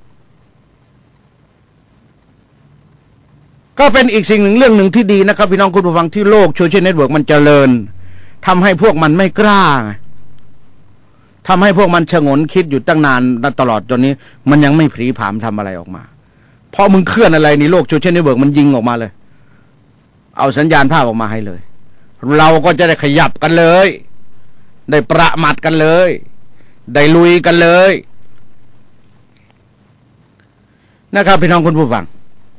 ก็เป็นอีกสิ่งหนึ่งเรื่องหนึ่งที่ดีนะครับพี่น้องคุณผู้ฟังที่โลกโซเชียลเน็ตเวิร์กมันเจริญทำให้พวกมันไม่กล้าทำให้พวกมันฉงนคิดอยู่ตั้งนานตลอดจนนี้มันยังไม่ผีผามทำอะไรออกมาเพราะมึงเคลื่อนอะไรในโลกโซเชียลเน็ตเวิร์กมันยิงออกมาเลยเอาสัญญาณภาพออกมาให้เลยเราก็จะได้ขยับกันเลยได้ประมัดกันเลยได้ลุยกันเลยนะครับพี่น้องคุณผู้ฟัง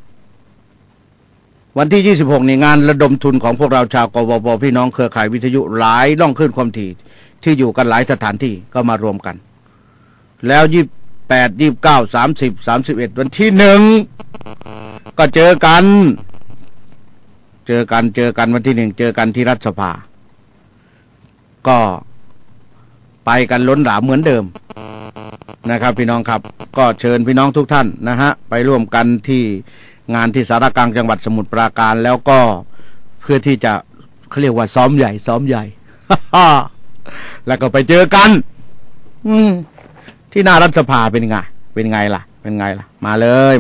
วันที่26นี่งานระดมทุนของพวกเราชาวกบป.พี่น้องเครือข่ายวิทยุหลายล่องขึ้นความถี่ที่อยู่กันหลายสถานที่ก็มารวมกันแล้ว28 29 30 31วันที่1ก็เจอกันวันที่1เจอกันที่รัฐสภาก็ไปกันล้นหลามเหมือนเดิมนะครับพี่น้องครับก็เชิญพี่น้องทุกท่านนะฮะไปร่วมกันที่งานที่สารกลางจังหวัดสมุทรปราการแล้วก็เพื่อที่จะเขาเรียกว่าซ้อมใหญ่ แล้วก็ไปเจอกันที่หน้ารัฐสภาเป็นไงล่ะมาเลย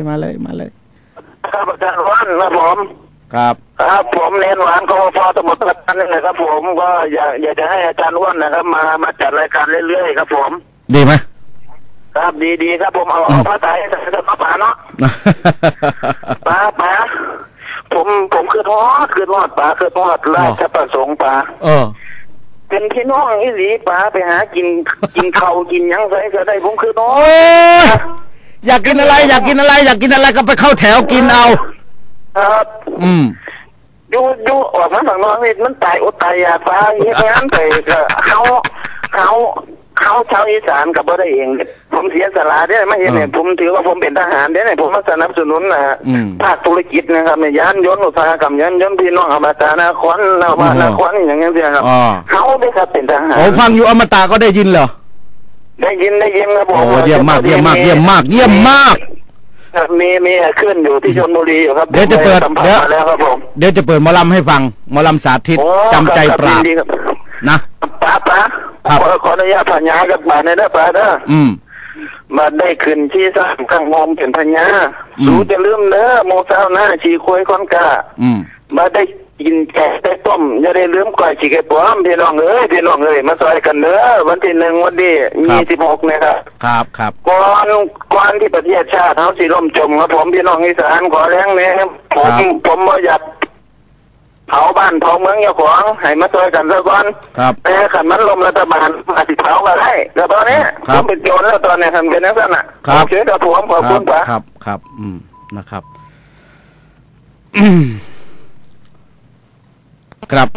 ครับอาจารย์วันนะผมครับผมเน้นหวานกบป.สมุทรปราการนี่นะครับผมก็อยากจะให้อาจารย์วันนะครับมาจัดรายการเรื่อยๆครับผมดีไหมครับดีครับผมเอาพระไตรจะป๋าเนาะป๋าผมคือทอดป๋าคือทอดราชประสงค์ป๋าเป็นพี่น้องอีหลีป๋าไปหากินข้าวกินยังไงก็ได้ผมคือทอดอยากกินอะไรก็ไปเข้าแถวกินเอาครับอยู่ออกมาฝั่งนอกนี่มันตายอดตายอยากป๋าอย่างนั้นไปก็เขาชาวอีสานกับบ่ได้เองผมเสียสละได้ไม่เห็นเนี่ยผมถือว่าผมเป็นทหารได้เนี่ยผมมาสนับสนุนภาคธุรกิจนะครับเนี่ยยานยนต์อุตสาหกรรมยานยนต์พี่น้องอมตะนครอย่างเงี้ยครับเขาได้ครับเป็นทหารฟังอยู่อมตะก็ได้ยินเหรอได้ยินครับผมเยี่ยมมากมีขึ้นอยู่ที่ชลบุรีอยู่ครับเดี๋ยวจะเปิดหมอลำให้ฟังหมอลำสาธิตจำใจปราบนะป๋าขออนุญาตพญากับป๋าเนี่ยนะป๋าเด้อมาได้ขึ้นที่สร้างข้างงอมเป็นพญารู้จะลืมเด้อโมเศร้าหน้าชีคุยคอนกามาได้กินแกะได้ต้มอย่าได้ลืมก่อยชีไก่ป้อมพี่น้องเอ้ยมาซอยกันเด้อวันที่1วันที่26นะครับก่อนที่ประเทศชาติเขาสิล่มจมครับผมพี่น้องอีสานขอแรงเนี่ยผมบ่อยากเผาบ้านเผาเมืองเจ้าของให้มาซอยกันซะก่อนแต่ขันมันลมรัฐบาลมาสิเผาก็ได้แล้วตอนนี้ผมเป็นโจรแล้วตอนนี้ทำเป็นนักสั่นโอเคเดี๋ยวผมขอบคุณป๋าครับนะครับครับ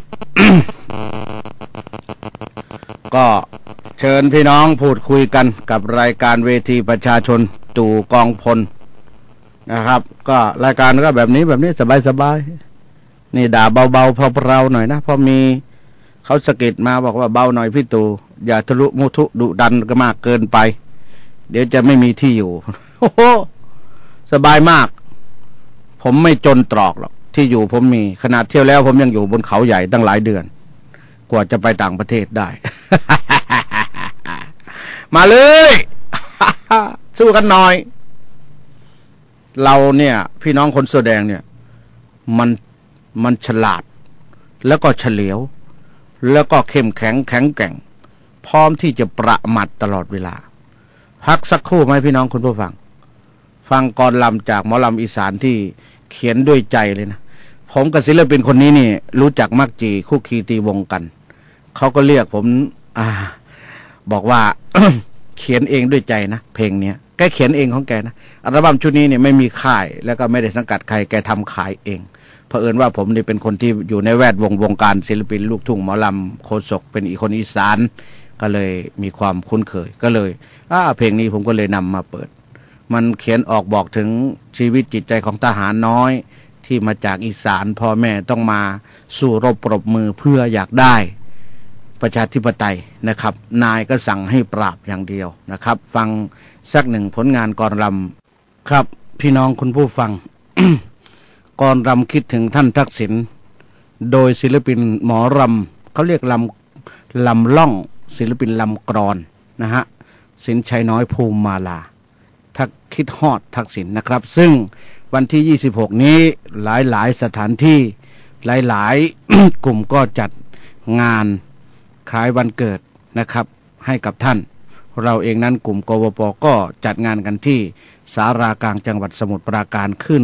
ก็เชิญพี่น้องพูดคุยกันกับรายการเวทีประชาชนตู่กองพลนะครับก็รายการก็แบบนี้สบายๆนี่ด่าเบาๆเพราๆหน่อยนะเพราะมีเขาสะกิดมาบอกว่าเบาหน่อยพี่ตู่อย่าทะลุมุทุดุดันก็มากเกินไปเดี๋ยวจะไม่มีที่อยู่ โอ้โหสบายมากผมไม่จนตรอกหรอกที่อยู่ผมมีขนาดเที่ยวแล้วผมยังอยู่บนเขาใหญ่ตั้งหลายเดือนกว่าจะไปต่างประเทศได้ มาเลย สู้กันหน่อยเราเนี่ยพี่น้องคนเสื้อแดงเนี่ยมันฉลาดแล้วก็เฉลียวแล้วก็เข้มแข็งแกร่งพร้อมที่จะประมัดตลอดเวลาพักสักครู่ไหมพี่น้องคุณผู้ฟังกรลำจากหมอลำอีสานที่เขียนด้วยใจเลยนะผมกับศิลปินคนนี้นี่รู้จักมักจีคุกคีตีวงกันเขาก็เรียกผมบอกว่า เขียนเองด้วยใจนะเพลงเนี้ยแกเขียนเองของแกนะอัลบั้มชุดนี้เนี่ยไม่มีค่ายแล้วก็ไม่ได้สังกัดใครแกทำขายเองเผอิญว่าผมนี่เป็นคนที่อยู่ในแวดวงการศิลปินลูกทุ่งหมอลำโคศกเป็นอีกคนอีสานก็เลยมีความคุ้นเคยก็เลยเพลงนี้ผมก็เลยนำมาเปิดมันเขียนออกบอกถึงชีวิตจิตใจของทหารน้อยที่มาจากอีสานพ่อแม่ต้องมาสู้รบปรบมือเพื่ออยากได้ประชาธิปไตยนะครับนายก็สั่งให้ปราบอย่างเดียวนะครับฟังสักหนึ่งผลงานกรรำครับพี่น้องคุณผู้ฟัง กรำคิดถึงท่านทักษิณโดยศิลปินหมอรำเขาเรียกลำล่องศิลปินลำกรอนนะฮะสินชัยน้อยภูมิมาลาทักคิดฮอดทักษิณนะครับซึ่งวันที่26นี้หลายสถานที่หลาย กลุ่มก็จัดงานคล้ายวันเกิดนะครับให้กับท่านเราเองนั้นกลุ่มกวป.ก็จัดงานกันที่ศาลากลางจังหวัดสมุทรปราการขึ้น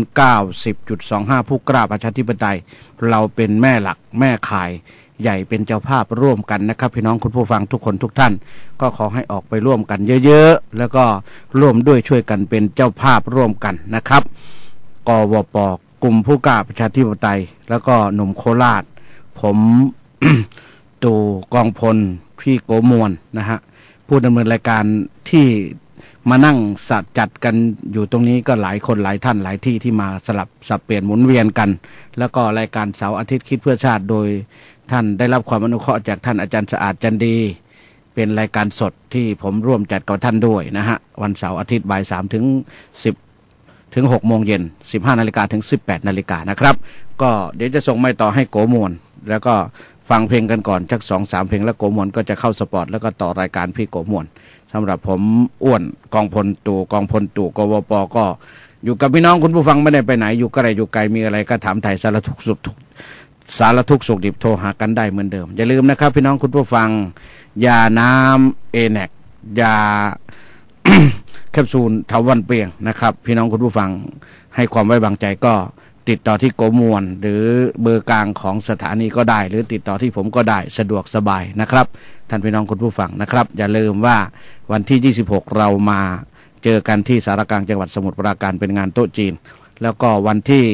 90.25 ผู้กล้าประชาธิปไตยเราเป็นแม่หลักแม่ข่ายใหญ่เป็นเจ้าภาพร่วมกันนะครับพี่น้องคุณผู้ฟังทุกคนทุกท่านก็ขอให้ออกไปร่วมกันเยอะๆแล้วก็ร่วมด้วยช่วยกันเป็นเจ้าภาพร่วมกันนะครับกวป.กลุ่มผู้กล้าประชาธิปไตยแล้วก็หนุ่มโคราชผม ตู่กองพลพี่โกมวลนะฮะผู้ดำเนินรายการที่มานั่งจัดกันอยู่ตรงนี้ก็หลายคนหลายท่านหลายที่ที่มาสลับสับเปลี่ยนหมุนเวียนกันแล้วก็รายการเสาร์อาทิตย์คิดเพื่อชาติโดยท่านได้รับความอนุเคราะห์จากท่านอาจารย์สะอาดจันดีเป็นรายการสดที่ผมร่วมจัดกับท่านด้วยนะฮะวันเสาร์อาทิตย์บ่าย 3 ถึง 10 ถึง 6 โมงเย็น 15 นาฬิกาถึง 18 นาฬิกานะครับก็เดี๋ยวจะส่งไม้ต่อให้โกมวลแล้วก็ฟังเพลงกันก่อนสัก 2-3 เพลงแล้วโกมวลก็จะเข้าสปอร์ตแล้วก็ต่อรายการพี่โกมวลสำหรับผมอ้วนกองพลตู่กวป.ก็อยู่กับพี่น้องคุณผู้ฟังไม่ได้ไปไหนอยู่ใกล้อยู่ไกลมีอะไรก็ถามไถ่สารทุกข์สุขดิบโทรหากันได้เหมือนเดิมอย่าลืมนะครับพี่น้องคุณผู้ฟังยาน้ำเอแนกยา แคปซูลเถาวัลย์เปลี่ยงนะครับพี่น้องคุณผู้ฟังให้ความไว้วางใจก็ติดต่อที่โกมวลหรือเบอร์กลางของสถานีก็ได้หรือติดต่อที่ผมก็ได้สะดวกสบายนะครับท่านพี่น้องคุณผู้ฟังนะครับอย่าลืมว่าวันที่26เรามาเจอกันที่สารกลางจังหวัดสมุทรปราการเป็นงานโต๊ะจีนแล้วก็วันที่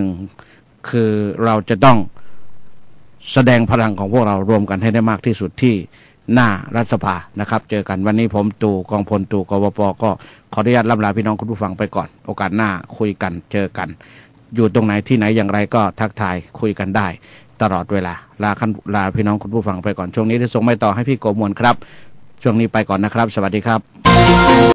1คือเราจะต้องแสดงพลังของพวกเรารวมกันให้ได้มากที่สุดที่หน้ารัฐสภานะครับเจอกันวันนี้ผมตู่กองพลตู่กวป.ก็ขออนุญาตล่ำลาพี่น้องคุณผู้ฟังไปก่อนโอกาสหน้าคุยกันเจอกันอยู่ตรงไหนที่ไหนอย่างไรก็ทักทายคุยกันได้ตลอดเวลาลาพี่น้องคุณผู้ฟังไปก่อนช่วงนี้จะส่งไม้ต่อให้พี่โกมวลครับช่วงนี้ไปก่อนนะครับสวัสดีครับ